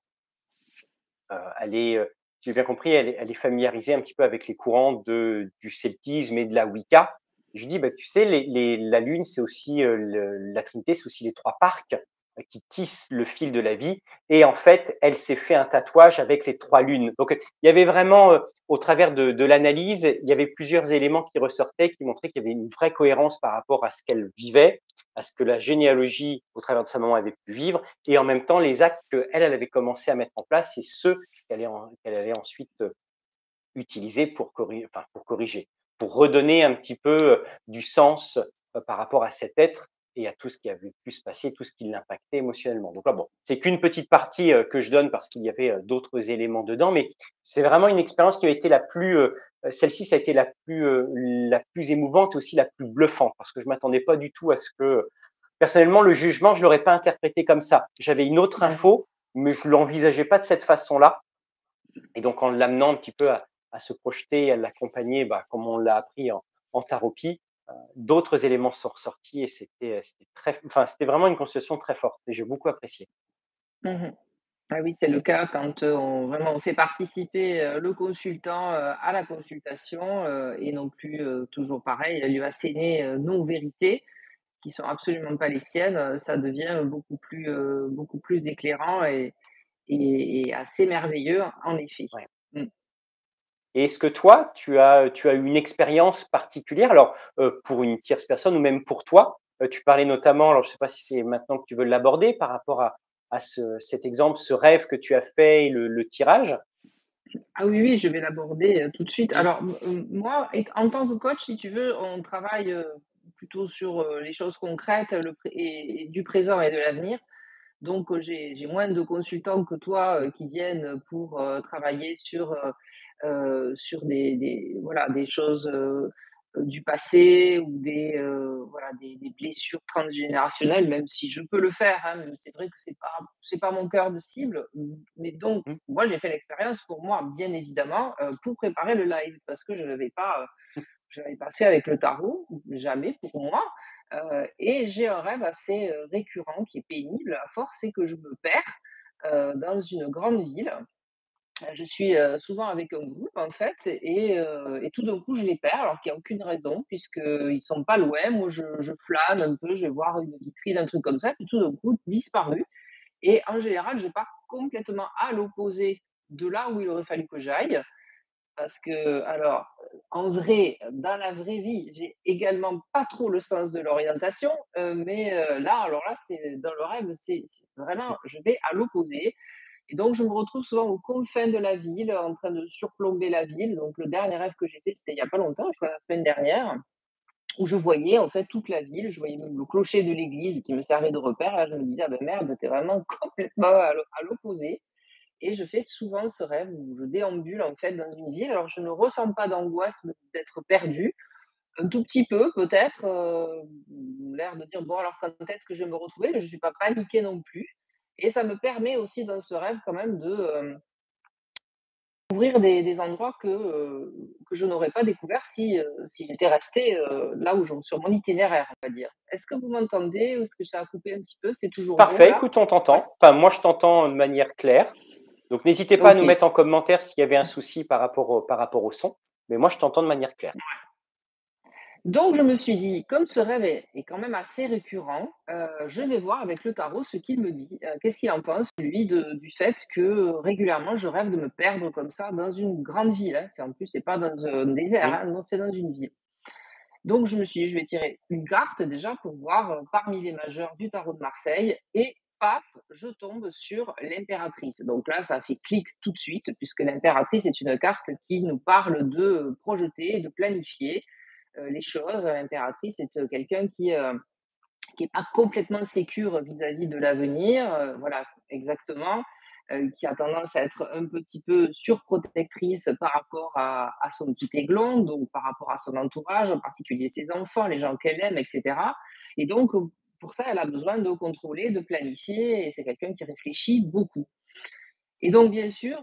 Heu, elle est, heu, si j'ai bien compris, elle est elle est familiarisée un petit peu avec les courants de du celtisme et de la Wicca. Je lui dis: «Bah, tu sais, les les la lune, c'est aussi, heu, le la Trinité, c'est aussi les trois parcs». heu, qui tisse le fil de la vie et en fait, elle s'est fait un tatouage avec les trois lunes. Donc, heu, il y avait vraiment, heu, au travers de de l'analyse, il y avait plusieurs éléments qui ressortaient, qui montraient qu'il y avait une vraie cohérence par rapport à ce qu'elle vivait, à ce que la généalogie, au travers de sa maman, avait pu vivre et en même temps les actes qu'elle, elle avait commencé à mettre en place et ceux qu'elle allait en qu'elle allait ensuite, heu, utiliser pour corri enfin pour corriger, pour redonner un petit peu, heu, du sens, heu, par rapport à cet être et à tout ce qui avait pu se passer, tout ce qui l'impactait émotionnellement. Donc là, bon, c'est qu'une petite partie, heu, que je donne parce qu'il y avait, heu, d'autres éléments dedans, mais c'est vraiment une expérience qui a été la plus, heu, heu, celle-ci, ça a été la plus, heu, la plus émouvante et aussi la plus bluffante parce que je m'attendais pas du tout à ce que personnellement, le jugement, je l'aurais pas interprété comme ça. J'avais une autre D'accord. info, mais je l'envisageais pas de cette façon-là et donc en l'amenant un petit peu à à se projeter, à l'accompagner, bah, comme on l'a appris en en thérapie, heu, d'autres éléments sont ressortis et c'était, heu, c'était très enfin, c'était vraiment une consultation très forte et j'ai beaucoup apprécié. Mmh. Ah oui, c'est le cas quand, heu, on vraiment on fait participer, heu, le consultant, heu, à la consultation, heu et non plus, heu, toujours pareil, elle lui asséner, heu, nos vérités qui sont absolument pas les siennes, heu, ça devient beaucoup plus, heu, beaucoup plus éclairant et et et assez merveilleux en effet. Ouais. Mmh. Et est-ce que toi, tu as, tu as eu une expérience particulière, alors, heu, pour une tierce personne ou même pour toi? Heu, tu parlais notamment, alors je ne sais pas si c'est maintenant que tu veux l'aborder, par rapport à à ce cet exemple, ce rêve que tu as fait et le le tirage? Ah oui, oui, je vais l'aborder, heu, tout de suite. Mmh. Alors, m heu, moi, et en tant que coach, si tu veux, on travaille, heu, plutôt sur, heu, les choses concrètes, le pré et et du présent et de l'avenir. Donc, heu, j'ai j'ai moins de consultants que toi, heu, qui viennent pour, heu, travailler sur, heu heu, sur des des voilà, des choses, heu heu, du passé ou des, heu, voilà, des des blessures transgénérationnelles, même si je peux le faire, hein, mais c'est vrai que c'est pas c'est pas mon cœur de cible. Mmh, mais donc Mmh. moi, j'ai fait l'expérience pour moi, bien évidemment, heu, pour préparer le live parce que je l'avais pas, heu, je l'avais pas fait avec le tarot, jamais pour moi. Heu et j'ai un rêve assez, heu, récurrent qui est pénible à force, c'est que je me perds, heu, dans une grande ville. Heu, je suis, heu, souvent avec un groupe en fait et heu et tout d'un coup je les perds alors qu'il y a aucune raison puisqu'ils sont pas loin. Moi je je flâne un peu, je vais voir une vitrine, un truc comme ça, puis tout d'un coup disparu et en général je pars complètement à l'opposé de là où il aurait fallu que j'aille. Parce que, alors, heu, en vrai, dans la vraie vie, j'ai également pas trop le sens de l'orientation, heu, mais heu, là, alors là, c'est dans le rêve, c'est c'est vraiment je vais à l'opposé et donc je me retrouve souvent aux confins de la ville, en train de surplomber la ville. Donc le dernier rêve que j'ai fait, c'était il y a pas longtemps, je crois la semaine dernière, où je voyais en fait toute la ville, je voyais même le clocher de l'église qui me servait de repère. Là, je me disais: «Ah ben merde, tu es vraiment complètement à l'o à l'opposé». Et je fais souvent ce rêve où je déambule en fait dans une ville. Alors je ne ressens pas d'angoisse de d'être perdue, un tout petit peu peut-être, heu, l'air de dire: «Bon alors quand est-ce que je vais me retrouver?» Mais je ne suis pas paniquée non plus et ça me permet aussi dans ce rêve quand même de, hem, découvrir des des endroits que, heu, que je n'aurais pas découverts si, heu, si j'étais restée, heu, là où je sur mon itinéraire, on va dire. Est-ce que vous m'entendez ou est-ce que ça a coupé un petit peu? C'est toujours bon Parfait, là? écoute, on Ouais? t'entend. Enfin, moi, je t'entends de manière claire, donc n'hésitez pas à nous OK. mettre en commentaire s'il y avait un souci par rapport au par rapport au son, mais moi, je t'entends de manière claire. Donc je me suis dit, comme ce rêve est est quand même assez récurrent, heu, je vais voir avec le tarot ce qu'il me dit. Heu, qu'est-ce qu'il en pense lui de du fait que, heu, régulièrement je rêve de me perdre comme ça dans une grande ville, hein. C'est en plus c'est pas dans un désert, Mmh. hein, non, c'est dans une ville. Donc je me suis dit: «Je vais tirer une carte déjà pour voir, heu, parmi les majeurs du tarot de Marseille» et paf, je tombe sur l'impératrice. Donc là, ça a fait clic tout de suite puisque l'impératrice est une carte qui nous parle de, heu, projeter, de planifier, heu, les choses. L'impératrice est, heu, quelqu'un qui, heu, qui est pas complètement sécure vis-à-vis de l'avenir, heu, voilà, exactement, heu, qui a tendance à être un petit peu surprotectrice par rapport à à son petit aiglon, donc par rapport à son entourage, en particulier ses enfants, les gens qu'elle aime et cetera et donc, heu, pour ça, elle a besoin de contrôler, de planifier et c'est quelqu'un qui réfléchit beaucoup et donc bien sûr,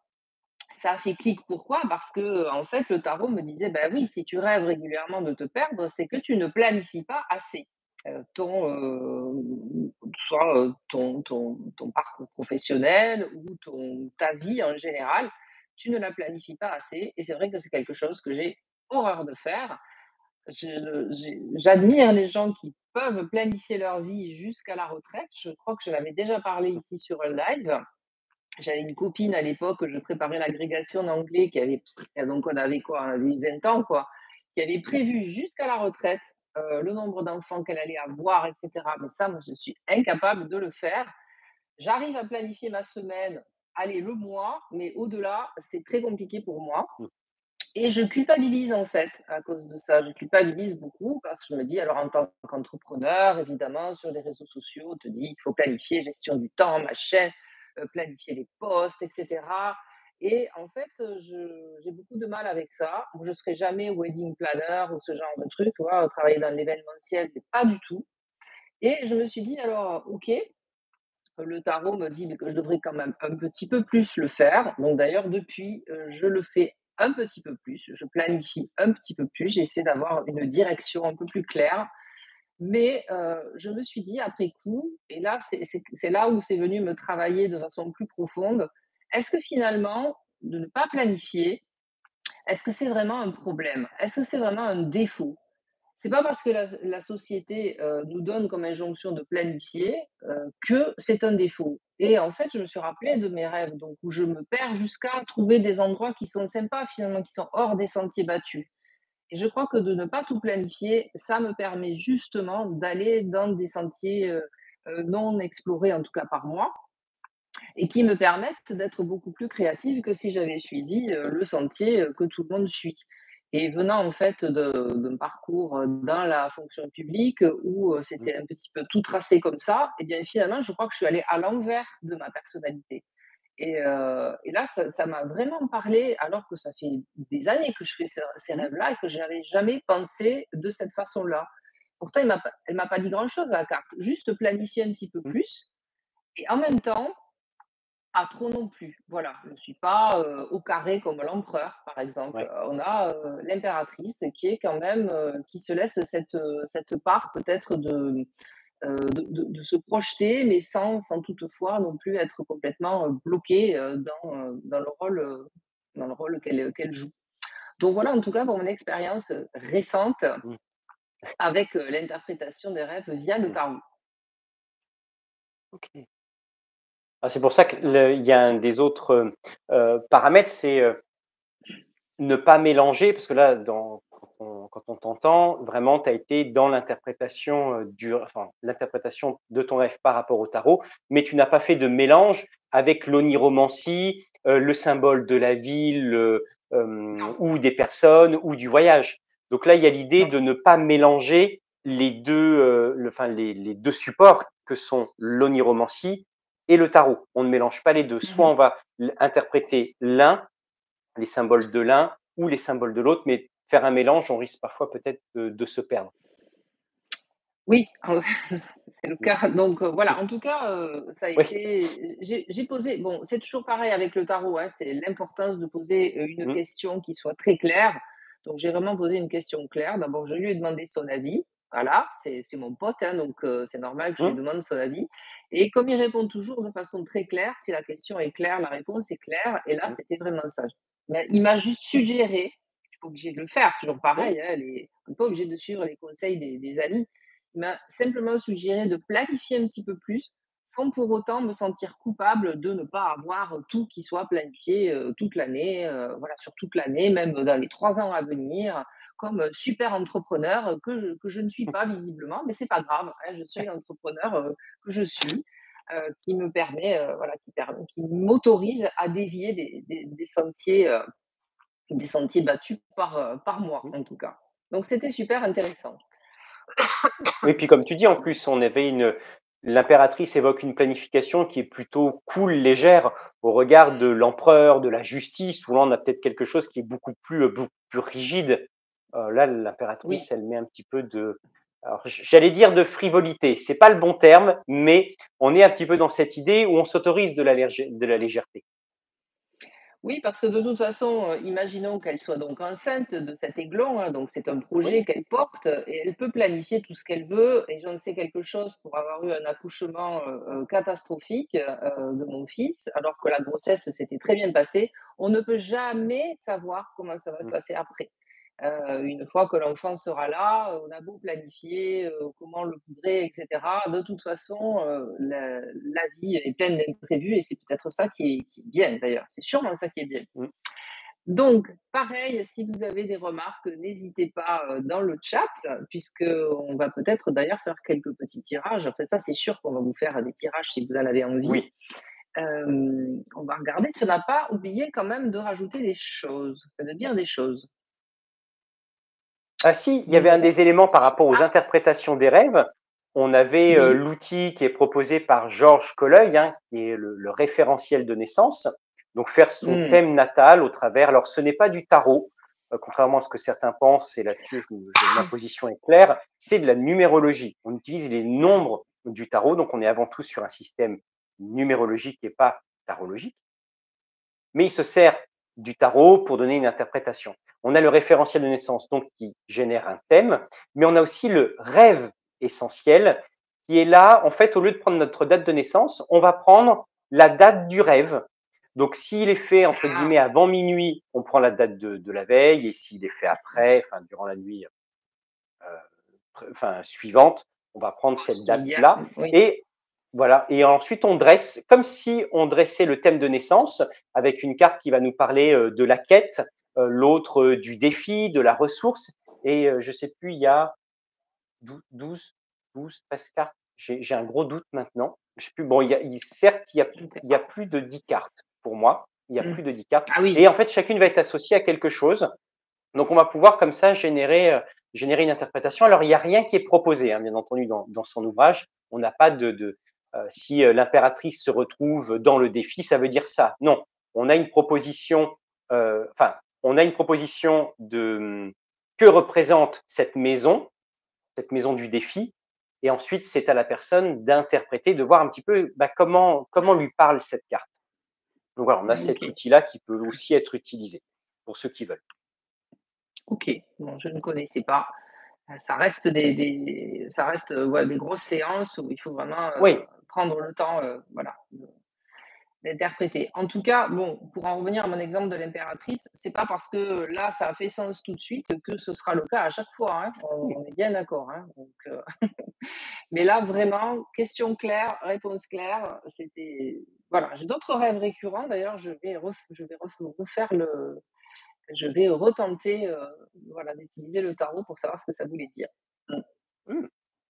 ça a fait clic. Pourquoi? Parce que en fait, le tarot me disait: «Bah oui, si tu rêves régulièrement de te perdre, c'est que tu ne planifies pas assez, heu, ton, heu, soit, heu, ton ton ton parcours professionnel ou ton ta vie en général, tu ne la planifies pas assez» et c'est vrai que c'est quelque chose que j'ai horreur de faire. Je j'ai j'admire les gens qui peuvent planifier leur vie jusqu'à la retraite. Je crois que je l'avais déjà parlé ici sur un live. J'avais une copine à l'époque, je préparais l'agrégation d'anglais qui avait pr donc on avait quoi? On avait vingt ans quoi, qui avait prévu jusqu'à la retraite, heu, le nombre d'enfants qu'elle allait avoir et cetera. Mais ça, moi, je suis incapable de le faire. J'arrive à planifier ma semaine, allez, le mois, mais au-delà, c'est très compliqué pour moi Mmh. et je culpabilise, en fait, à cause de ça. Je culpabilise beaucoup parce que je me dis alors en tant qu'entrepreneur, évidemment, sur les réseaux sociaux, on te dit qu'il faut planifier gestion du temps, machin, heu, planifier les posts et cetera et en fait, heu, je j'ai beaucoup de mal avec ça. Je ne serai jamais wedding planner ou ce genre de truc, tu vois? Travailler dans l'événementiel, mais pas du tout et je me suis dit: «Alors, OK, le tarot me dit que je devrais quand même un petit peu plus le faire. Donc d'ailleurs, depuis, heu, je le fais un petit peu plus. Je planifie un petit peu plus. J'essaie d'avoir une direction un peu plus claire. Mais heu, je me suis dit après coup, et là, c'est c'est c'est là où c'est venu me travailler de façon plus profonde. Est-ce que finalement, de ne pas planifier, est-ce que c'est vraiment un problème? Est-ce que c'est vraiment un défaut? C'est pas parce que la la société, heu, nous donne comme injonction de planifier, heu, que c'est un défaut et en fait, je me suis rappelée de mes rêves, donc où je me perds jusqu'à trouver des endroits qui sont sympas finalement, qui sont hors des sentiers battus et je crois que de ne pas tout planifier, ça me permet justement d'aller dans des sentiers, heu heu, non explorés, en tout cas par moi et qui me permettent d'être beaucoup plus créative que si j'avais suivi, heu, le sentier, heu, que tout le monde suit. Et venant en fait de d'un parcours, heu, dans la fonction publique, heu, où, heu, Mmh. c'était un petit peu tout tracé comme ça et bien finalement je crois que je suis allée à l'envers de ma personnalité et heu et là ça ça m'a vraiment parlé alors que ça fait des années que je fais ce ces Mmh. rêves-là et que j'avais jamais pensé de cette façon-là. Pourtant il m'a pas elle m'a pas dit grand-chose la carte, juste planifier un petit peu Mmh. plus et en même temps pas trop non plus, voilà. Je ne suis pas, heu, au carré comme l'empereur, par exemple. Ouais. Heu, on a, heu, l'impératrice qui est quand même, heu, qui se laisse cette, heu, cette part peut-être de, heu, de de de se projeter, mais sans sans toutefois non plus être complètement, heu, bloquée, heu, dans, heu, dans le rôle, heu, dans le rôle qu'elle, qu'elle joue. Donc voilà, en tout cas pour mon expérience, heu, récente Mmh. avec, heu, l'interprétation des rêves via le Mmh. tarot. OK. Ah, c'est pour ça que le il y a un des autres, heu paramètres, c'est, heu, ne pas mélanger parce que là, dans quand on quand on t'entend, vraiment, tu as été dans l'interprétation, heu, du enfin, l'interprétation de ton rêve par rapport au tarot, mais tu n'as pas fait de mélange avec l'oniromancie, heu, le symbole de la ville, heu, hem, Non, ou des personnes ou du voyage. Donc là, il y a l'idée non. de ne pas mélanger les deux, heu, le enfin, les les deux supports que sont l'oniromancie et le tarot. On ne mélange pas les deux. Soit Mmh. on va l interpréter l'un, les symboles de l'un ou les symboles de l'autre, mais faire un mélange, on risque parfois peut-être de de se perdre. Oui, c'est le Mmh. cas. Donc heu, Mmh. voilà, en tout cas, heu, ça a Oui. été j'ai j'ai posé bon, c'est toujours pareil avec le tarot, hein, c'est l'importance de poser, heu, une Mmh. question qui soit très claire. Donc j'ai vraiment posé une question claire. D'abord, je lui ai demandé son avis. Voilà, c'est c'est mon pote, hein, donc heu, c'est normal que je lui Mmh. demande son avis et comme il répond toujours de façon très claire, si la question est claire, la réponse est claire et là, Mmh. c'était vraiment ça. Mais il m'a juste suggéré, je suis pas obligée de le faire, toujours Oui. pareil, hein, les on n'est pas obligé de suivre les conseils des des amis. Il m'a simplement suggéré de planifier un petit peu plus, sans pour autant me sentir coupable de ne pas avoir tout qui soit planifié, heu, toute l'année, heu, voilà, sur toute l'année, même dans les trois ans à venir, comme, heu, super entrepreneur, heu, que je que je ne suis Mmh. pas visiblement, mais c'est pas grave, hein, je suis l'entrepreneur, heu, que je suis, heu, qui me permet, heu, voilà, qui permet qui m'autorise à dévier des des des sentiers, heu, des sentiers battus par, heu, par moi, Mmh. en tout cas. Donc c'était super intéressant. Oui, puis comme tu dis, en plus, on avait une l'impératrice évoque une planification qui est plutôt cool, légère, au regard de l'empereur, de la justice, où là, on a peut-être quelque chose qui est beaucoup plus, heu, beaucoup plus rigide. Heu, là, Oui. l'impératrice, elle met un petit peu de alors j j'allais dire de frivolité, c'est pas le bon terme, mais on est un petit peu dans cette idée où on s'autorise de la légè de la légèreté. Oui, parce que de toute façon, heu, imaginons qu'elle soit donc enceinte de cet aiglon, hein, donc c'est un Oui. projet qu'elle porte et elle peut planifier tout ce qu'elle veut et j'en sais quelque chose pour avoir eu un accouchement, heu heu, catastrophique, heu, de mon fils, alors que la grossesse s'était très bien passée. On ne peut jamais savoir comment ça va se Mmh. passer après. Heu, une fois que l'enfant sera là, on a beau planifier, heu, comment on le voudrait et cetera, de toute façon, heu, la la vie est pleine d'imprévus et c'est peut-être ça qui est qui est bien d'ailleurs. C'est sûrement ça qui est bien. Mmh. Donc pareil, si vous avez des remarques, n'hésitez pas, heu, dans le chat, puisqu'on va peut-être d'ailleurs faire quelques petits tirages. Enfin ça, c'est sûr qu'on va vous faire des tirages si vous en avez envie. Oui. Hem, on va regarder si on n'a pas oublié quand même de rajouter des choses, enfin de dire des choses. Ah si, il y avait un Non. des éléments par Si. rapport aux Ah interprétations des rêves. On avait, heu, oui. l'outil qui est proposé par Georges Colleuil, hein, qui est le le référentiel de naissance. Donc faire son Mmh. thème natal au travers, alors ce n'est pas du tarot, heu, contrairement à ce que certains pensent et là-dessus je je ma position est claire, c'est de la numérologie. On utilise les nombres du tarot, donc on est avant tout sur un système numérologique et pas tarologique. Mais il se sert du tarot pour donner une interprétation. On a le référentiel de naissance, donc qui génère un thème, mais on a aussi le rêve essentiel qui est là, en fait, au lieu de prendre notre date de naissance, on va prendre la date du rêve. Donc, s'il est fait, entre Ah, guillemets, avant minuit, on prend la date de, de la veille, et s'il est fait après, enfin, durant la nuit euh, enfin, suivante, on va prendre cette il y a date-là. oui. Et voilà. Et ensuite, on dresse, comme si on dressait le thème de naissance, avec une carte qui va nous parler euh, de la quête, euh, l'autre euh, du défi, de la ressource. Et euh, je sais plus, il y a douze, douze, treize cartes. J'ai j'ai un gros doute maintenant. Je sais plus. Bon, il y a, il- certes, il y a, Je ne sais il y a pas. plus de dix cartes pour moi. Il y a Mmh. plus de dix cartes. Ah oui. Et en fait, chacune va être associée à quelque chose. Donc, on va pouvoir comme ça générer, euh, générer une interprétation. Alors, il n'y a rien qui est proposé, hein, bien entendu, dans, dans son ouvrage. On n'a pas de, de euh, si euh, l'impératrice se retrouve dans le défi, ça veut dire ça. Non, on a une proposition. euh, Enfin, on a une proposition de hum, que représente cette maison, cette maison du défi. Et ensuite, c'est à la personne d'interpréter, de voir un petit peu bah, comment comment lui parle cette carte. Donc voilà, on a cet OK. outil-là qui peut aussi être utilisé pour ceux qui veulent. OK. Bon, je ne connaissais pas. Heu, ça reste des des ça reste, heu, voilà, des grosses séances où il faut vraiment, heu, Oui, prendre le temps, heu, voilà, de d'interpréter. En tout cas, bon, pour en revenir à mon exemple de l'impératrice, c'est pas parce que là, ça a fait sens tout de suite que ce sera le cas à chaque fois, hein. On oui. on est bien d'accord, hein, donc heu, mais là, vraiment, question claire, réponse claire, c'était voilà. J'ai d'autres rêves récurrents d'ailleurs, je vais ref je vais ref refaire le je vais retenter, heu, voilà, d'utiliser le tarot pour savoir ce que ça voulait dire. Mmh. Mmh.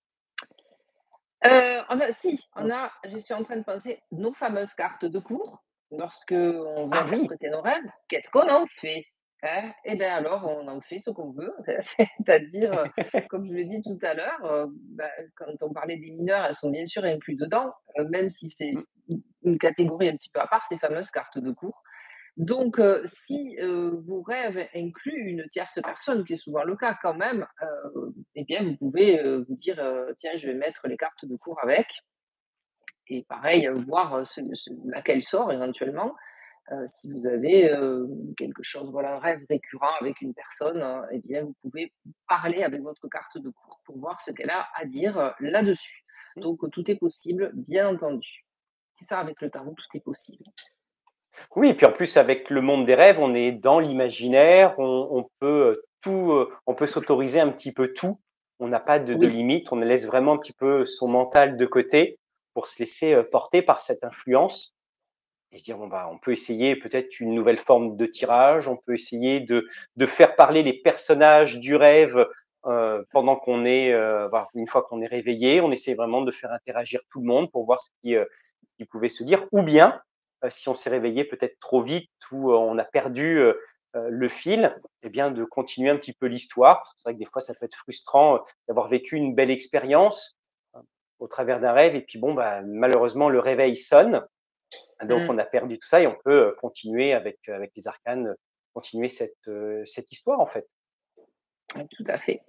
Heu, on a si, on Mmh. a je suis en train de penser, nos fameuses cartes de cours, lorsqu'on veut Ah oui! interpréter nos rêves, qu'est-ce qu'on en fait? Hein? Et bien alors, on en fait ce qu'on veut, c'est-à-dire, heu, comme je l'ai dit tout à l'heure, heu, bah, quand on parlait des mineurs, elles sont bien sûr inclus dedans, heu, même si c'est Mmh. une une catégorie un petit peu à part, ces fameuses cartes de cours. Donc, heu, si, heu, vos rêves incluent une tierce personne, qui est souvent le cas quand même, heu, eh bien vous pouvez, heu, vous dire, heu: «Tiens, je vais mettre les cartes de cours avec» et pareil, heu, voir, heu, ce ce laquelle sort éventuellement. Heu, si vous avez, heu, quelque chose, voilà, un rêve récurrent avec une personne, heu, eh bien vous pouvez parler avec votre carte de cours pour voir ce qu'elle a à dire, heu, là-dessus. Mmh. Donc, tout est possible, bien entendu. C'est ça avec le tarot, tout est possible. Oui, et puis en plus avec le monde des rêves, on est dans l'imaginaire, on on peut, heu, tout, heu, on peut s'autoriser un petit peu tout. On n'a pas de de Oui. limite, on laisse vraiment un petit peu son mental de côté pour se laisser, heu, porter par cette influence et se dire: «Bon, bah, on peut essayer peut-être une nouvelle forme de tirage, on peut essayer de de faire parler les personnages du rêve, heu, pendant qu'on est, heu, voilà, une fois qu'on est réveillé». On essaie vraiment de faire interagir tout le monde pour voir ce qui, heu, ce qui pouvait se dire ou bien, heu, si on s'est réveillé peut-être trop vite ou, heu, on a perdu, heu heu, le fil et bien de continuer un petit peu l'histoire. Parce que c'est vrai que des fois ça peut être frustrant, heu, d'avoir vécu une belle expérience, heu, au travers d'un rêve et puis bon, bah, malheureusement le réveil sonne donc Mmh. on a perdu tout ça et on peut, heu, continuer avec, heu, avec les arcanes, heu, continuer cette, heu, cette histoire en fait. Ouais, tout à fait.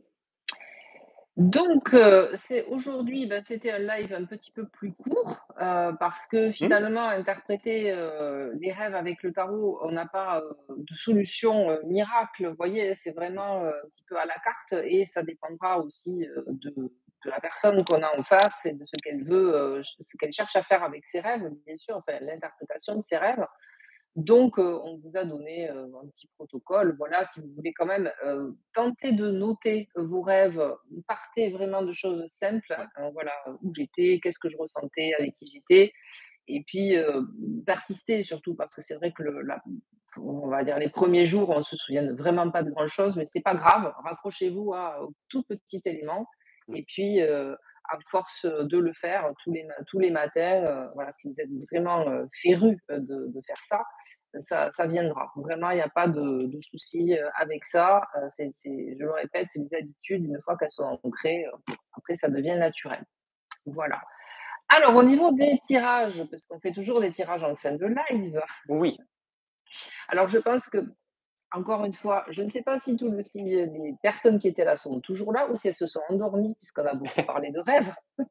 Donc, heu, c'est aujourd'hui, bah, c'était un live un petit peu plus court, heu, parce que Mmh, finalement interpréter, heu, les rêves avec le tarot, on n'a pas, heu, de solution, heu, miracle. Vous voyez? C'est vraiment, heu, un petit peu à la carte et ça dépendra aussi, heu, de de la personne qu'on a en face et de ce qu'elle veut, heu, ch ce qu'elle cherche à faire avec ses rêves, bien sûr, enfin l'interprétation de ses rêves. Donc, heu, on vous a donné, heu, un petit protocole. Voilà, si vous voulez quand même, heu, tenter de noter vos rêves, partez vraiment de choses simples, Ouais. hein, voilà, où j'étais, qu'est-ce que je ressentais, avec qui j'étais et puis, heu, persistez surtout parce que c'est vrai que le la on va dire les premiers jours, on se souvient vraiment pas de grand chose, mais c'est pas grave. Raccrochez-vous à au tout petit élément Mmh. et puis, heu, à force, de le faire tous les ma tous les matins, heu, voilà, si vous êtes vraiment, heu, férus, heu, de de faire ça, ça ça viendra. Vraiment, il y a pas de de souci, heu, avec ça, heu, c'est c'est je le répète, c'est des habitudes, une fois qu'elles sont ancrées, heu, après ça devient naturel. Voilà. Alors au niveau des tirages, parce qu'on fait toujours des tirages en fin de live. Oui. Alors je pense que encore une fois, je ne sais pas si tout le si les personnes qui étaient là sont toujours là ou si elles se sont endormies puisqu'on a beaucoup parlé de rêves.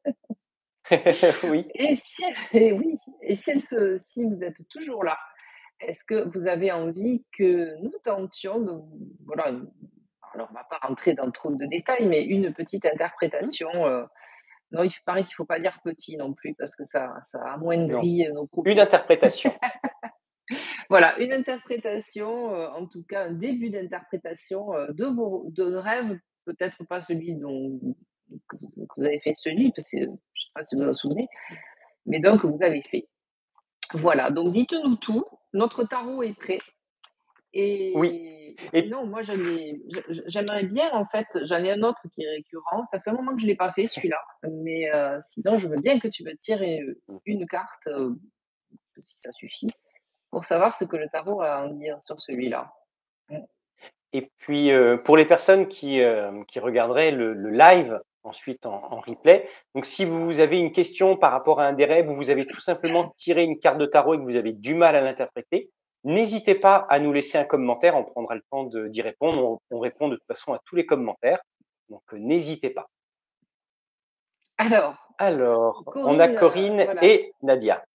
Oui. Et si et oui, et si elles se si vous êtes toujours là, est-ce que vous avez envie que nous tentions de voilà, une alors on va pas rentrer dans trop de détails, mais une petite Mmh. interprétation, heu, non, il paraît qu'il faut pas dire petit non plus parce que ça ça Non. amoindrit, heu, nos Une propos. interprétation. Voilà, une interprétation, heu, en tout cas un début d'interprétation, heu, de vos de rêves, peut-être pas celui dont vous que vous que vous avez fait cette nuit, parce que je sais pas si vous vous en souvenez, mais donc que vous avez fait. Voilà, donc dites-nous tout, notre tarot est prêt Oui. et Et sinon moi j'en ai je je j'aimerais bien en fait, j'en ai un autre qui est récurrent, ça fait un moment que je l'ai pas fait celui-là, mais heu, sinon je veux bien que tu me tires, heu, mmh. une carte, heu, si ça suffit, pour savoir ce que le tarot a à en dire sur celui-là. Mmh. Et puis, heu, pour les personnes qui, hem, qui regarderaient le le live ensuite en en replay, donc si vous avez une question par rapport à un des rêves ou vous avez tout simplement tiré une carte de tarot et que vous avez du mal à l'interpréter, n'hésitez pas à nous laisser un commentaire, on prendra le temps de d'y répondre. On on répond de toute façon à tous les commentaires, donc heu, n'hésitez pas. Alors, Alors, on a Corinne, heu, Corinne voilà, et Nadia.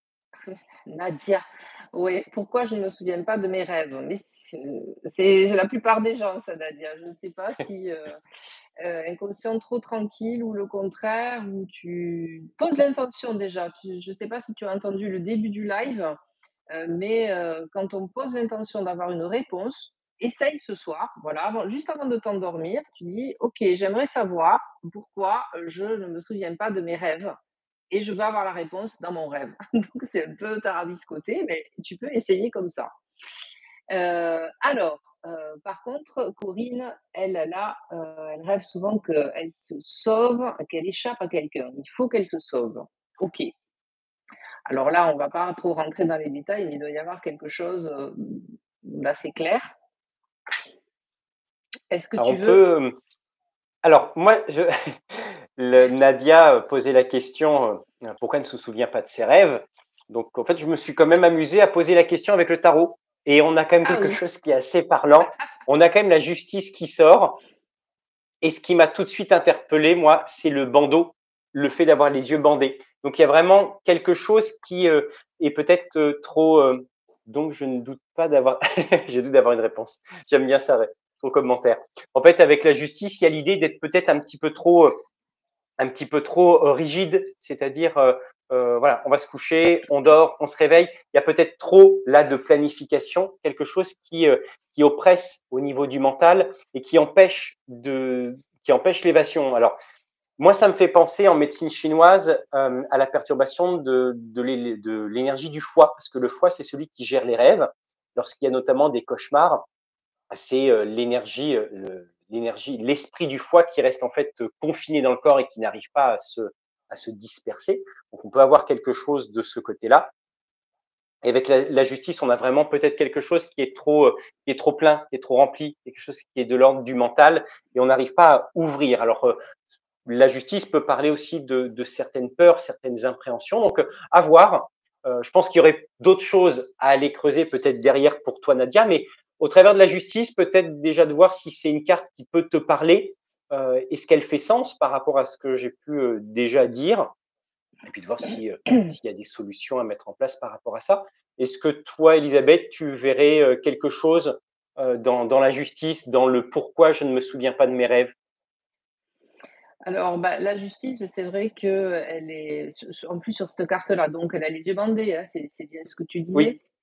Nadia, oui, pourquoi je ne me souviens pas de mes rêves? Mais c'est c'est la plupart des gens ça, Nadia. Je ne sais pas si, heu heu, inconscient trop tranquille ou le contraire, ou tu poses l'intention déjà. Tu je ne sais pas si tu as entendu le début du live, heu, mais heu, quand on pose l'intention d'avoir une réponse, essaye ce soir, voilà, avant juste avant de t'endormir, tu dis: «OK, j'aimerais savoir pourquoi, je ne me souviens pas de mes rêves et je veux avoir la réponse dans mon rêve». Donc c'est un peu tarabiscoté, mais tu peux essayer comme ça. Heu, alors, heu, par contre, Corinne, elle, elle a, heu, elle rêve souvent qu'elle se sauve, qu'elle échappe à quelqu'un. Il faut qu'elle se sauve. OK. Alors là, on va pas trop rentrer dans les détails, mais il doit y avoir quelque chose, heu, d'assez clair. Est-ce que Alors on tu veux peut, hem alors moi je le Nadia, heu, posait la question, heu, pourquoi elle ne se souvient pas de ses rêves. Donc en fait, je me suis quand même amusé à poser la question avec le tarot et on a quand même ah quelque oui, chose qui est assez parlant. On a quand même la justice qui sort et ce qui m'a tout de suite interpellé, moi, c'est le bandeau, le fait d'avoir les yeux bandés. Donc il y a vraiment quelque chose qui, heu, est peut-être, heu, trop, heu donc je ne doute pas d'avoir je doute d'avoir une réponse. J'aime bien ça, ouais, son commentaire. En fait, avec la justice, il y a l'idée d'être peut-être un petit peu trop, heu, un petit peu trop, heu, rigide, c'est-à-dire, heu heu, voilà, on va se coucher, on dort, on se réveille. Il y a peut-être trop là de planification, quelque chose qui, heu, qui oppresse au niveau du mental et qui empêche de qui empêche l'évasion. Alors moi, ça me fait penser en médecine chinoise, hem, à la perturbation de de l'é de l'énergie du foie, parce que le foie, c'est celui qui gère les rêves. Lorsqu'il y a notamment des cauchemars, c'est, heu, l'énergie, heu, le l'énergie, l'esprit du foie qui reste en fait, heu, confiné dans le corps et qui n'arrive pas à se à se disperser. Donc on peut avoir quelque chose de ce côté-là. Et avec la la justice, on a vraiment peut-être quelque chose qui est trop, heu, qui est trop plein, qui est trop rempli, quelque chose qui est de l'ordre du mental et on n'arrive pas à ouvrir. Alors, heu, la justice peut parler aussi de de certaines peurs, certaines impréhensions, donc heu, à voir. Heu, je pense qu'il y aurait d'autres choses à aller creuser peut-être derrière pour toi, Nadia, mais au travers de la justice, peut-être déjà de voir si c'est une carte qui peut te parler, heu, et ce qu'elle fait sens par rapport à ce que j'ai pu, heu, déjà dire et puis de voir si, heu, s'il y a des solutions à mettre en place par rapport à ça. Est-ce que toi, Elisabeth, tu verrais, heu, quelque chose, heu, dans dans la justice, dans le pourquoi je ne me souviens pas de mes rêves? alors, bah, la justice, c'est vrai qu'elle est su su en plus sur cette carte-là, donc elle a les yeux bandés, hein, c'est c'est bien ce que tu disais? Oui,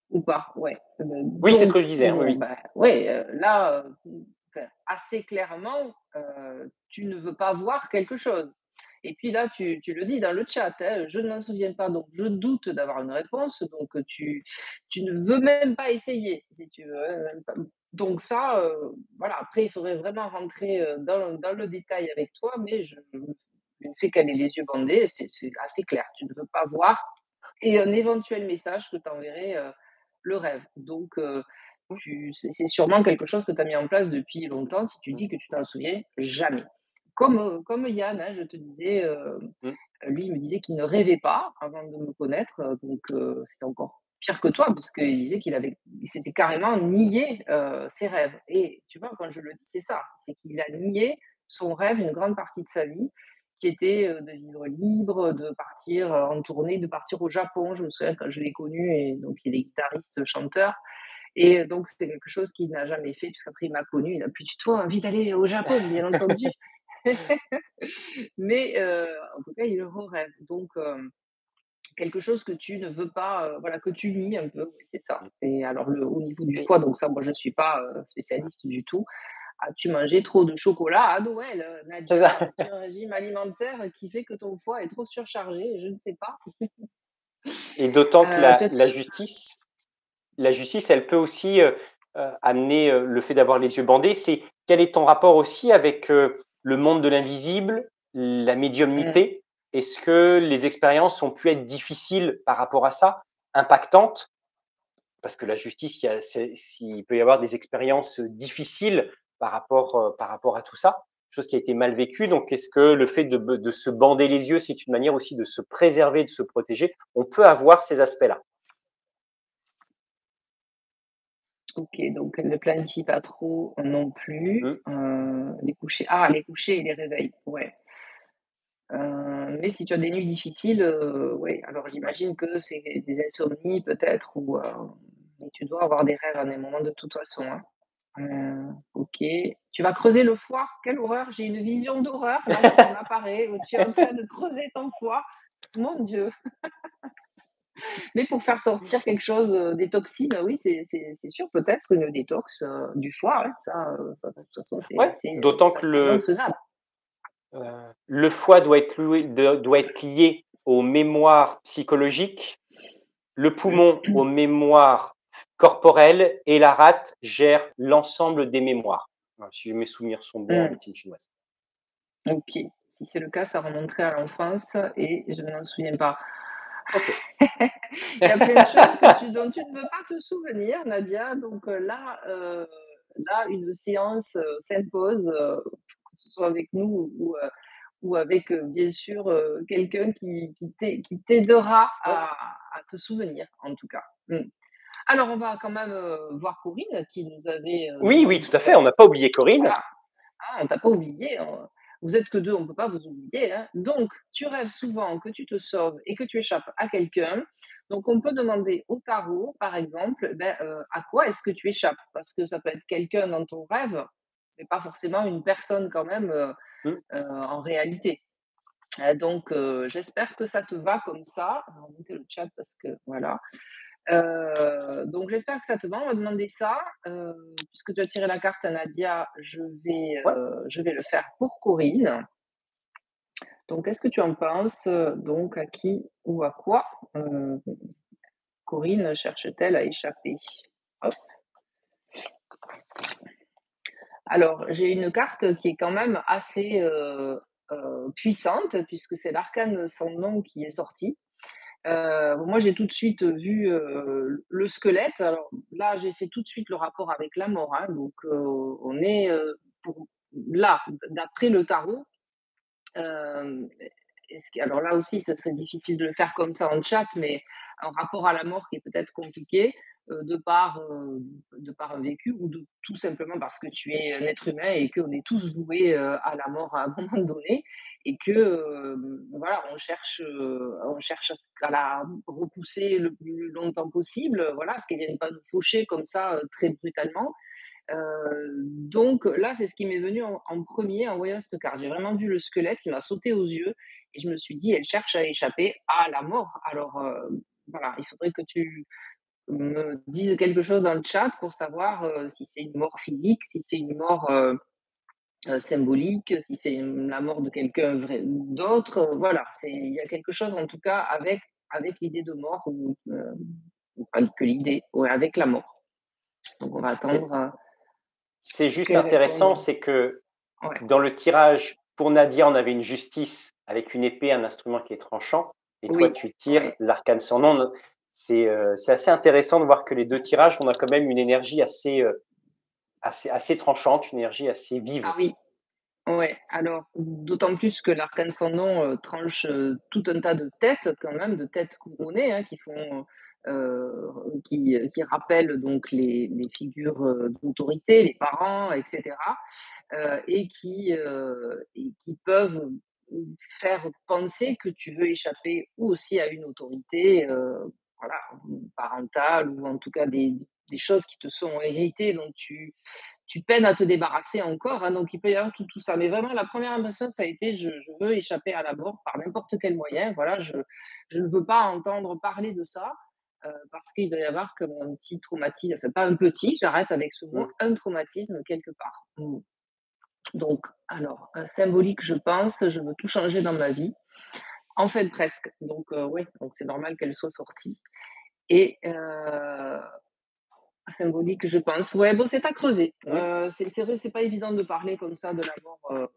ou pas? Ouais, heu, Oui, c'est ce donc que je disais, hein, oui, bon, oui. bah, ouais, heu, là, heu, enfin, assez clairement, heu, tu ne veux pas voir quelque chose et puis là, tu tu le dis dans le chat, hein: «Je ne m'en souviens pas, donc je doute d'avoir une réponse», donc heu, tu tu ne veux même pas essayer, si tu veux, hein, même pas donc ça, heu, voilà, après il faudrait vraiment rentrer, heu, dans dans le détail avec toi, mais je le fait qu'elle ait les yeux bandés, c'est c'est assez clair. Tu ne veux pas voir et un éventuel message que t'enverrait, heu, le rêve. Donc, heu, Mmh, tu c'est c'est sûrement quelque chose que tu as mis en place depuis longtemps si tu mmh, dis que tu t'en souviens jamais. Comme, heu, comme Yann, hein, je te disais, heu, mmh. lui, il me disait qu'il ne rêvait pas avant de me connaître, heu, donc, heu, c'était encore pire que toi puisqu'il disait qu'il avait il s'était carrément nié, heu, ses rêves et tu vois, quand je le dis, c'est ça, c'est qu'il a nié son rêve une grande partie de sa vie qui était, heu, de vivre libre, de partir, heu, en tournée, de partir au Japon. Je me souviens quand je l'ai connu et donc il est guitariste, chanteur et donc c'était quelque chose qu'il n'a jamais fait puisqu'après il m'a connu, il n'a plus du tout envie d'aller au Japon, bien entendu. Mais heu, en tout cas, il le rêve donc hem, quelque chose que tu ne veux pas, heu, voilà, que tu nies un peu, oui, c'est ça et alors le au niveau du Et foie, donc ça, moi, je ne suis pas, heu, spécialiste du tout. As-tu mangé trop de chocolat à Noël, heu, c'est Nadia? ça. As-tu un régime alimentaire qui fait que ton foie est trop surchargé? Je ne sais pas. Et d'autant que Heu, la peut-être la justice la justice, elle peut aussi, heu heu, amener, heu, le fait d'avoir les yeux bandés. C'est quel est ton rapport aussi avec, heu, le monde de l'invisible, la mmh, médiumnité? Est-ce que les expériences ont pu être difficiles par rapport à ça, impactantes? Parce que la justice, il y a c'est s'il peut y avoir des expériences, difficiles par rapport, heu, par rapport à tout ça, chose qui a été mal vécue. Donc est-ce que le fait de be de se bander les yeux, c'est une manière aussi de se préserver, de se protéger? On peut avoir ces aspects-là. OK, donc elle ne planifie pas trop non plus, Mmh, heu, les couchers ah, les couchers et les réveils, ouais. Heu, mais si tu as des nuits difficiles, heu, ouais, alors j'imagine que c'est des insomnies peut-être ou, heu, mais tu dois avoir des rêves à des moments de toute façon, hein. Heu, OK. Tu vas creuser le foie? Quelle horreur! J'ai une vision d'horreur là qui m'apparaît, où tu es en train de creuser ton foie. Mon Dieu! Mais pour faire sortir quelque chose, heu, des toxines, oui, c'est c'est c'est sûr, peut-être une détox, heu, du foie, ouais, ça, heu, ça de toute façon, c'est ouais, assez, heu, d'autant que facilement le, faisable. heu, le foie doit être loué de doit être lié aux mémoires psychologiques, le poumon aux mémoires corporelles et la rate gère l'ensemble des mémoires. Voilà, si mes souvenirs sont bons en Mmh, médecine chinoise. OK. Si c'est le cas, ça remonterait à l'enfance et je ne m'en souviens pas. OK. Il y a plein de choses que tu dont tu ne veux pas te souvenir, Nadia, donc heu, là, heu, là, une séance, heu, s'impose, heu, que ce soit avec nous ou, heu, ou avec, heu, bien sûr, heu, quelqu'un qui qui t'ai qui t'aidera Ouais. à à te souvenir, en tout cas. Mmh. Alors on va quand même, heu, voir Corinne qui nous avait, heu, Oui, oui, demandé tout à fait, on n'a pas oublié Corinne. voilà. Ah, on t'a pas oublié, hein. Vous êtes que deux, on peut pas vous oublier, hein. Donc, tu rêves souvent que tu te sauves et que tu échappes à quelqu'un. Donc, on peut demander au tarot, par exemple, ben, heu, à quoi est-ce que tu échappes? Parce que ça peut être quelqu'un dans ton rêve, mais pas forcément une personne quand même, heu Mmh, heu, en réalité. Heu, donc, heu, j'espère que ça te va comme ça. On va monter le chat parce que voilà. Heu, donc j'espère que ça te va. On va demander ça. Heu, puisque tu as tiré la carte à Nadia, je vais, ouais. heu, je vais le faire pour Corinne. Donc qu'est-ce que tu en penses, heu, donc à qui ou à quoi, heu, Corinne cherche-t-elle à échapper? Hop. Alors, j'ai une carte qui est quand même assez, heu heu, puissante puisque c'est l'arcane sans nom qui est sorti. Heu, moi, j'ai tout de suite vu, heu, le squelette. Alors là, j'ai fait tout de suite le rapport avec la mort, hein, donc heu, on est, heu, pour là, d'après le tarot, hem, est-ce que alors là aussi, ça serait difficile de le faire comme ça en chat, mais un rapport à la mort qui est peut-être compliqué, heu, de par, heu, de par un vécu ou de tout simplement parce que tu es un être humain et qu'on est tous voués, heu, à la mort à un moment donné et que, hem, voilà, on cherche, heu, on cherche à ce à la repousser le plus longtemps possible, voilà, à ce qu'elle vienne pas nous faucher comme ça, heu, très brutalement. Heu, donc là, c'est ce qui m'est venu en en un en voyant cette carte. J'ai vraiment vu le squelette, il m'a sauté aux yeux et je me suis dit: «Elle cherche à échapper à la mort». Alors, heu, voilà, il faudrait que tu me disent quelque chose dans le chat pour savoir, heu, si c'est une mort physique, si c'est une mort, heu heu, symbolique, si c'est une la mort de quelqu'un vrai d'autre, heu, voilà. C'est il y a quelque chose en tout cas avec avec l'idée de mort ou, heu, ou pas que l'idée, ouais, avec la mort. Donc on va C'est attendre, heu, c'est juste qu'elle intéressant, réponde. c'est que Ouais. dans le tirage, pour Nadia, on avait une justice avec une épée, un instrument qui est tranchant, et toi, Oui, tu tires ouais. l'arcane sans nom. C'est euh, c'est assez intéressant de voir que les deux tirages, on a quand même une énergie assez, euh, assez, assez tranchante, une énergie assez vive. Ah oui. Ouais, alors d'autant plus que l'arcane sans nom, heu, tranche, heu, tout un tas de têtes quand même, de têtes couronnées, hein, qui font, heu, qui, heu, qui rappellent donc les les figures, heu, d'autorité, les parents et cetera, heu et qui, heu et qui peuvent, faire penser que tu veux échapper ou aussi à une autorité, heu, voilà, parentale ou en tout cas des des choses qui te sont héritées dont tu tu peines à te débarrasser encore, hein, donc il peut y avoir tout, tout ça. Mais vraiment, la première impression, ça a été je, je veux échapper à la mort par n'importe quel moyen. Voilà, je, je ne veux pas entendre parler de ça euh, parce qu'il doit y avoir comme un petit traumatisme, enfin pas un petit, j'arrête avec ce mot, Mm. un traumatisme quelque part. Mm. Donc, alors, euh, symbolique, je pense, je veux tout changer dans ma vie. Enfin, presque. Donc, euh, oui, donc c'est normal qu'elle soit sortie. Et euh, symbolique, je pense. Ouais, bon, c'est à creuser. Mm. Heu, c'est c'est vrai, c'est pas évident de parler comme ça de la mort, heu,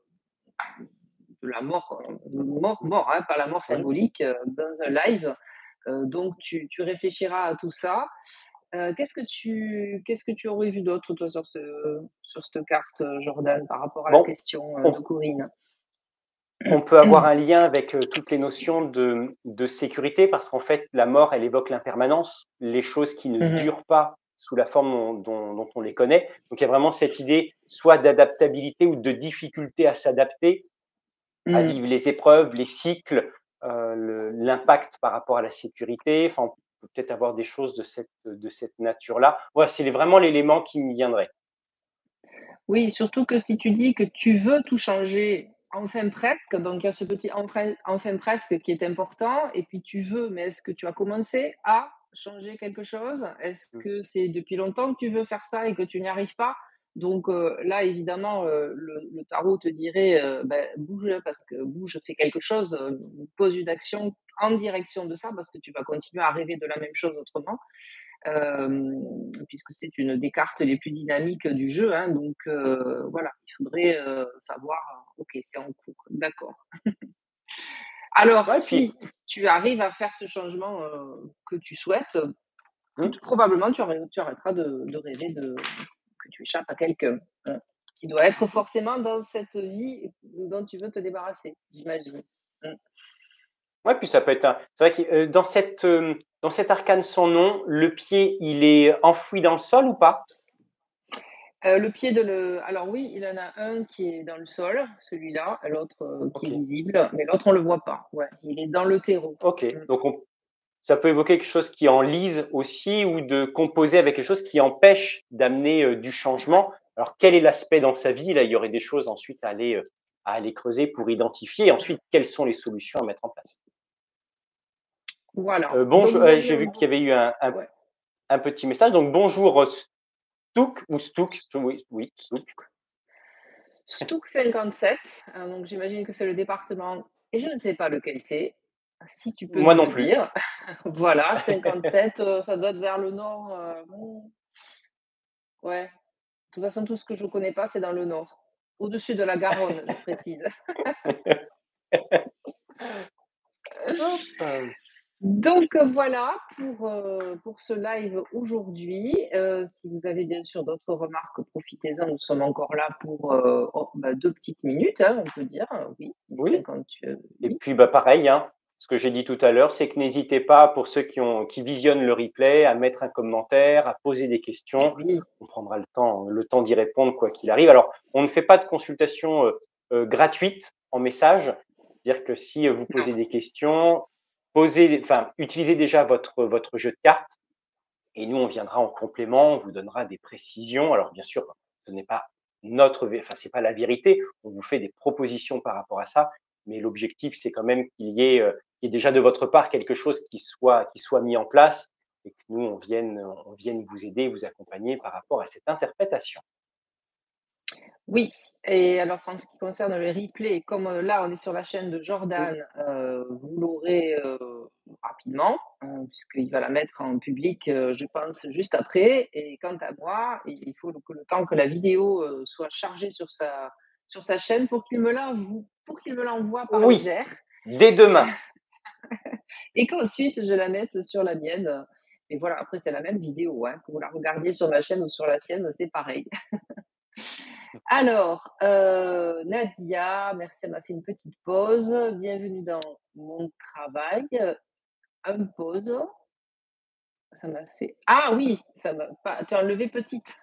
de la mort, heu, mort, mort, hein, pas la mort Oui. symbolique, heu, dans un live. Heu, donc tu tu réfléchiras à tout ça. Heu, qu'est-ce que tu qu'est-ce que tu aurais vu d'autre toi sur ce sur cette carte, heu, Jordan, par rapport à la Bon, question, heu, de on, Corinne? on peut avoir un lien avec euh, toutes les notions de, de sécurité parce qu'en fait, la mort, elle évoque l'impermanence, les choses qui ne Mmh mh. durent pas sous la forme dont, dont- dont on les connaît. Donc, il y a vraiment cette idée soit d'adaptabilité ou de difficulté à s'adapter, à Mmh. vivre les épreuves, les cycles, euh, le- l'impact par rapport à la sécurité. Enfin, on peut peut-être avoir des choses de cette, de cette nature-là. Voilà, c'est vraiment l'élément qui me viendrait. Oui, surtout que si tu dis que tu veux tout changer, enfin presque, donc il y a ce petit enfin enfin presque qui est important et puis tu veux, mais est-ce que tu as commencé à changer quelque chose? Est-ce Mm. que c'est depuis longtemps que tu veux faire ça et que tu n'y arrives pas? Donc heu, là évidemment, heu, le le tarot te dirait, heu, bah, bouge parce que bouge, fais quelque chose, heu, pose une action en direction de ça parce que tu vas continuer à rêver de la même chose autrement. Hem, puisque c'est une des cartes les plus dynamiques du jeu, hein, donc heu, voilà, il faudrait, heu, savoir, euh, OK, c'est en cours, d'accord. Alors Ouais, puis, si tu arrives à faire ce changement, heu, que tu souhaites, mm, probablement tu arrê tu arrêteras de de rêver de que tu échappes à quelqu'un, hein, qui doit être forcément dans cette vie dont tu veux te débarrasser, j'imagine. Mmh. ouais, puis ça peut être un c'est vrai que, heu, dans cette, hem, dans cet arcane sans nom, le pied, il est enfoui dans le sol ou pas? Heu, le pied de le alors oui, il y en a un qui est dans le sol, celui-là, l'autre, heu, qui est OK, visible, mais l'autre on le voit pas. Ouais, il est dans le terreau. OK. Mmh. Donc on ça peut évoquer quelque chose qui enlise aussi ou de composer avec quelque chose qui empêche d'amener, heu, du Ouais, changement. Alors quel est l'aspect dans sa vie? Là, il y aurait des choses ensuite à aller, heu, à aller creuser pour identifier et mmh. ensuite quelles sont les solutions à mettre en place? Voilà, Heu, donc bonjour, vous heu, aviez j'ai un vu qu'il y beau avait eu un un ouais, un petit message, donc bonjour, heu, Stouk ou Stouk? Oui, oui, Stouk. Stouk. Stouk cinquante-sept, heu, donc j'imagine que c'est le département et je ne sais pas lequel c'est. Si tu peux Moi nous non le plus. dire. Voilà, cinquante-sept, heu, ça doit être vers le nord, heu, mmh, ouais. De toute façon, tout ce que je connais pas, c'est dans le nord. Au-dessus de la Garonne, je précise. Hop, heu, Donc heu, voilà pour, heu, pour ce live aujourd'hui. Heu, si vous avez bien sûr d'autres remarques, profitez-en, nous sommes encore là pour, heu, oh, bah, deux petites minutes, hein, on peut dire, heu, oui, il est oui. Et cinquante-huit. puis, bah, pareil, hein, ce que j'ai dit tout à l'heure, c'est que n'hésitez pas, pour ceux qui ont qui visionnent le replay, à mettre un commentaire, à poser des questions. Oui, On prendra le temps le temps d'y répondre quoi qu'il arrive. Alors, on ne fait pas de consultation, heu heu, gratuite en message. C'est-à-dire que si, heu, vous non, posez des questions, posez enfin, utilisez déjà votre votre jeu de cartes et nous, on viendra en complément, on vous donnera des précisions. Alors bien sûr, ce n'est pas notre vé enfin, c'est pas la vérité, on vous fait des propositions par rapport à ça, mais l'objectif, c'est quand même qu'il y ait, heu, qu'il y ait déjà de votre part quelque chose qui soit qui soit mis en place et que nous, on vienne, on vienne vous aider, vous accompagner par rapport à cette interprétation. Oui, et alors en ce qui concerne le replay, comme, heu, là, on est sur la chaîne de Mmh. Jordan, heu, vous l'aurez, heu, rapidement, heu, puisqu'il va la mettre en public, heu, je pense juste après et quant à moi, il il faut que le temps que la vidéo, heu, soit chargée sur sa sur sa chaîne pour qu'il me l'envoie pour qu'il me l'envoie par les Oui, airs dès demain. et qu'ensuite je la mette sur la mienne, et voilà, après c'est la même vidéo, hein, que vous la regardiez sur ma chaîne ou sur la sienne, c'est pareil. Alors, heu, Nadia, merci, elle m'a fait une petite pause. Bienvenue dans mon travail, heu, une pause. Ça m'a fait ah oui, ça m'a pas tu as enlevé petite.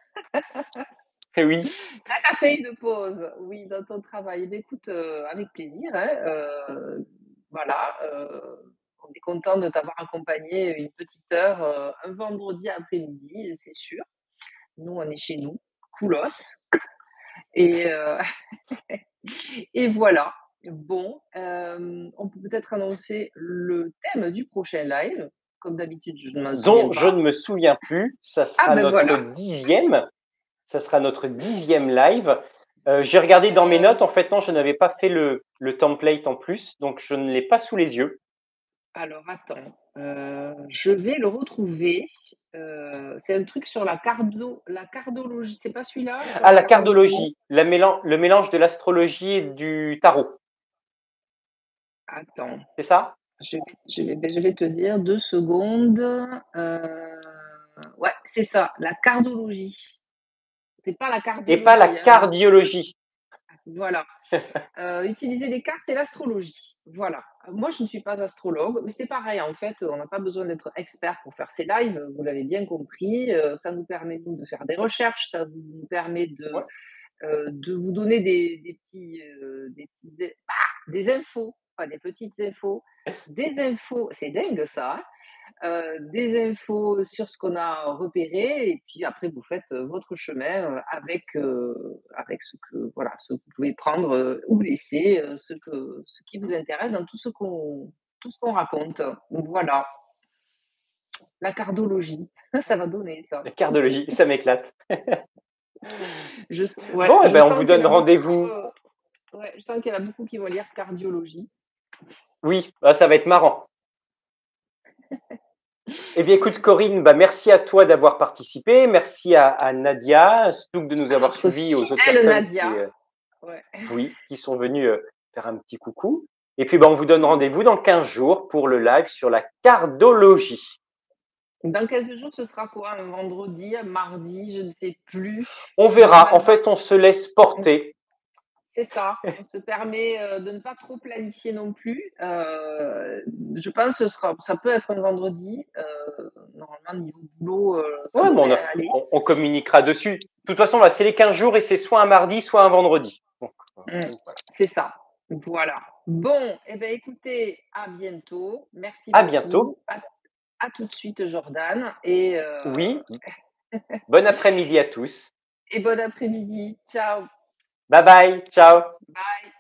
Eh oui, Ça t'a fait une pause, oui, dans ton travail. Eh beh, écoute, heu, avec plaisir, hein, heu, voilà, heu, on est content de t'avoir accompagné une petite heure, heu, un vendredi après-midi, c'est sûr. Nous, on est chez nous, coolos et heu et voilà. Bon, hem, on peut peut-être annoncer le thème du prochain live. Comme d'habitude, je ne m'en souviens dont je pas. ne me souviens plus, ça Ah sera ben notre voilà, dixième. Ça sera notre dixième live. Heu, j'ai regardé dans mes heu, notes, en fait, non, je n'avais pas fait le le template en plus, donc je ne l'ai pas sous les yeux. alors attends, heu, je vais le retrouver. Heu, c'est un truc sur la cardo la cardologie, c'est pas celui-là? Sur Ah, la la cardologie? cardologie, la mélan le mélange de l'astrologie et du tarot, Attends, c'est ça? je vais je vais beh, je vais te dire deux secondes. Heu, ouais, c'est ça, la cardologie. C'est pas la Et pas la cardiologie, hein, le cardiologie. voilà. Heu, utiliser les cartes et l'astrologie. Voilà. Euh, Moi, je ne suis pas astrologue, mais c'est pareil, en fait, on n'a pas besoin d'être expert pour faire ces lives, vous l'avez bien compris. Heu, ça nous permet, nous, de faire des recherches, ça nous permet de, Ouais. heu, de vous donner des des petits, heu, des petites in ah! Des infos, pas des petites infos, des infos, c'est dingue ça, hein? Heu, des infos sur ce qu'on a repéré et puis après vous faites, heu, votre chemin, heu, avec, heu, avec ce que voilà, ce que vous pouvez prendre, heu, ou laisser, heu, ce que ce qui vous intéresse dans tout ce qu'on tout ce qu'on raconte. Donc voilà, la cardologie, ça va donner ça. La cardiologie, ça m'éclate. Je s ouais, Bon, et je ben, on vous sens qu'il y donne en a beaucoup, rendez-vous. heu, ouais, je sens qu'il y en a beaucoup qui vont lire cardiologie. Oui, bah, ça va être marrant. Eh bien, écoute, Corinne, bah, merci à toi d'avoir participé. Merci à à Nadia, Snook de nous À avoir notre suivis, aux autres fidèle personnes qui, Nadia, heu ouais. oui, qui sont venus, heu, faire un petit coucou. Et puis, bah, on vous donne rendez-vous dans quinze jours pour le live sur la cardologie. Dans quinze jours, ce sera quoi? Un vendredi, un mardi, je ne sais plus. On Je sais verra. En même pas. fait, on se laisse porter. C'est ça, on se permet, heu, de ne pas trop planifier non plus. Heu, je pense ce sera ça peut être un vendredi, heu, normalement niveau boulot, heu, ça Ouais, mais on, devrait a- aller. on, on communiquera dessus. De toute façon, là, c'est les quinze jours et c'est soit un mardi, soit un vendredi. Donc, euh, Mmh, donc voilà. c'est ça. Voilà. Bon, et ben écoutez, à bientôt. Merci À bientôt. beaucoup. À à tout de suite Jordan et heu Oui. Bon après-midi à tous. et bon après-midi. Ciao. Bye bye. Ciao. Bye.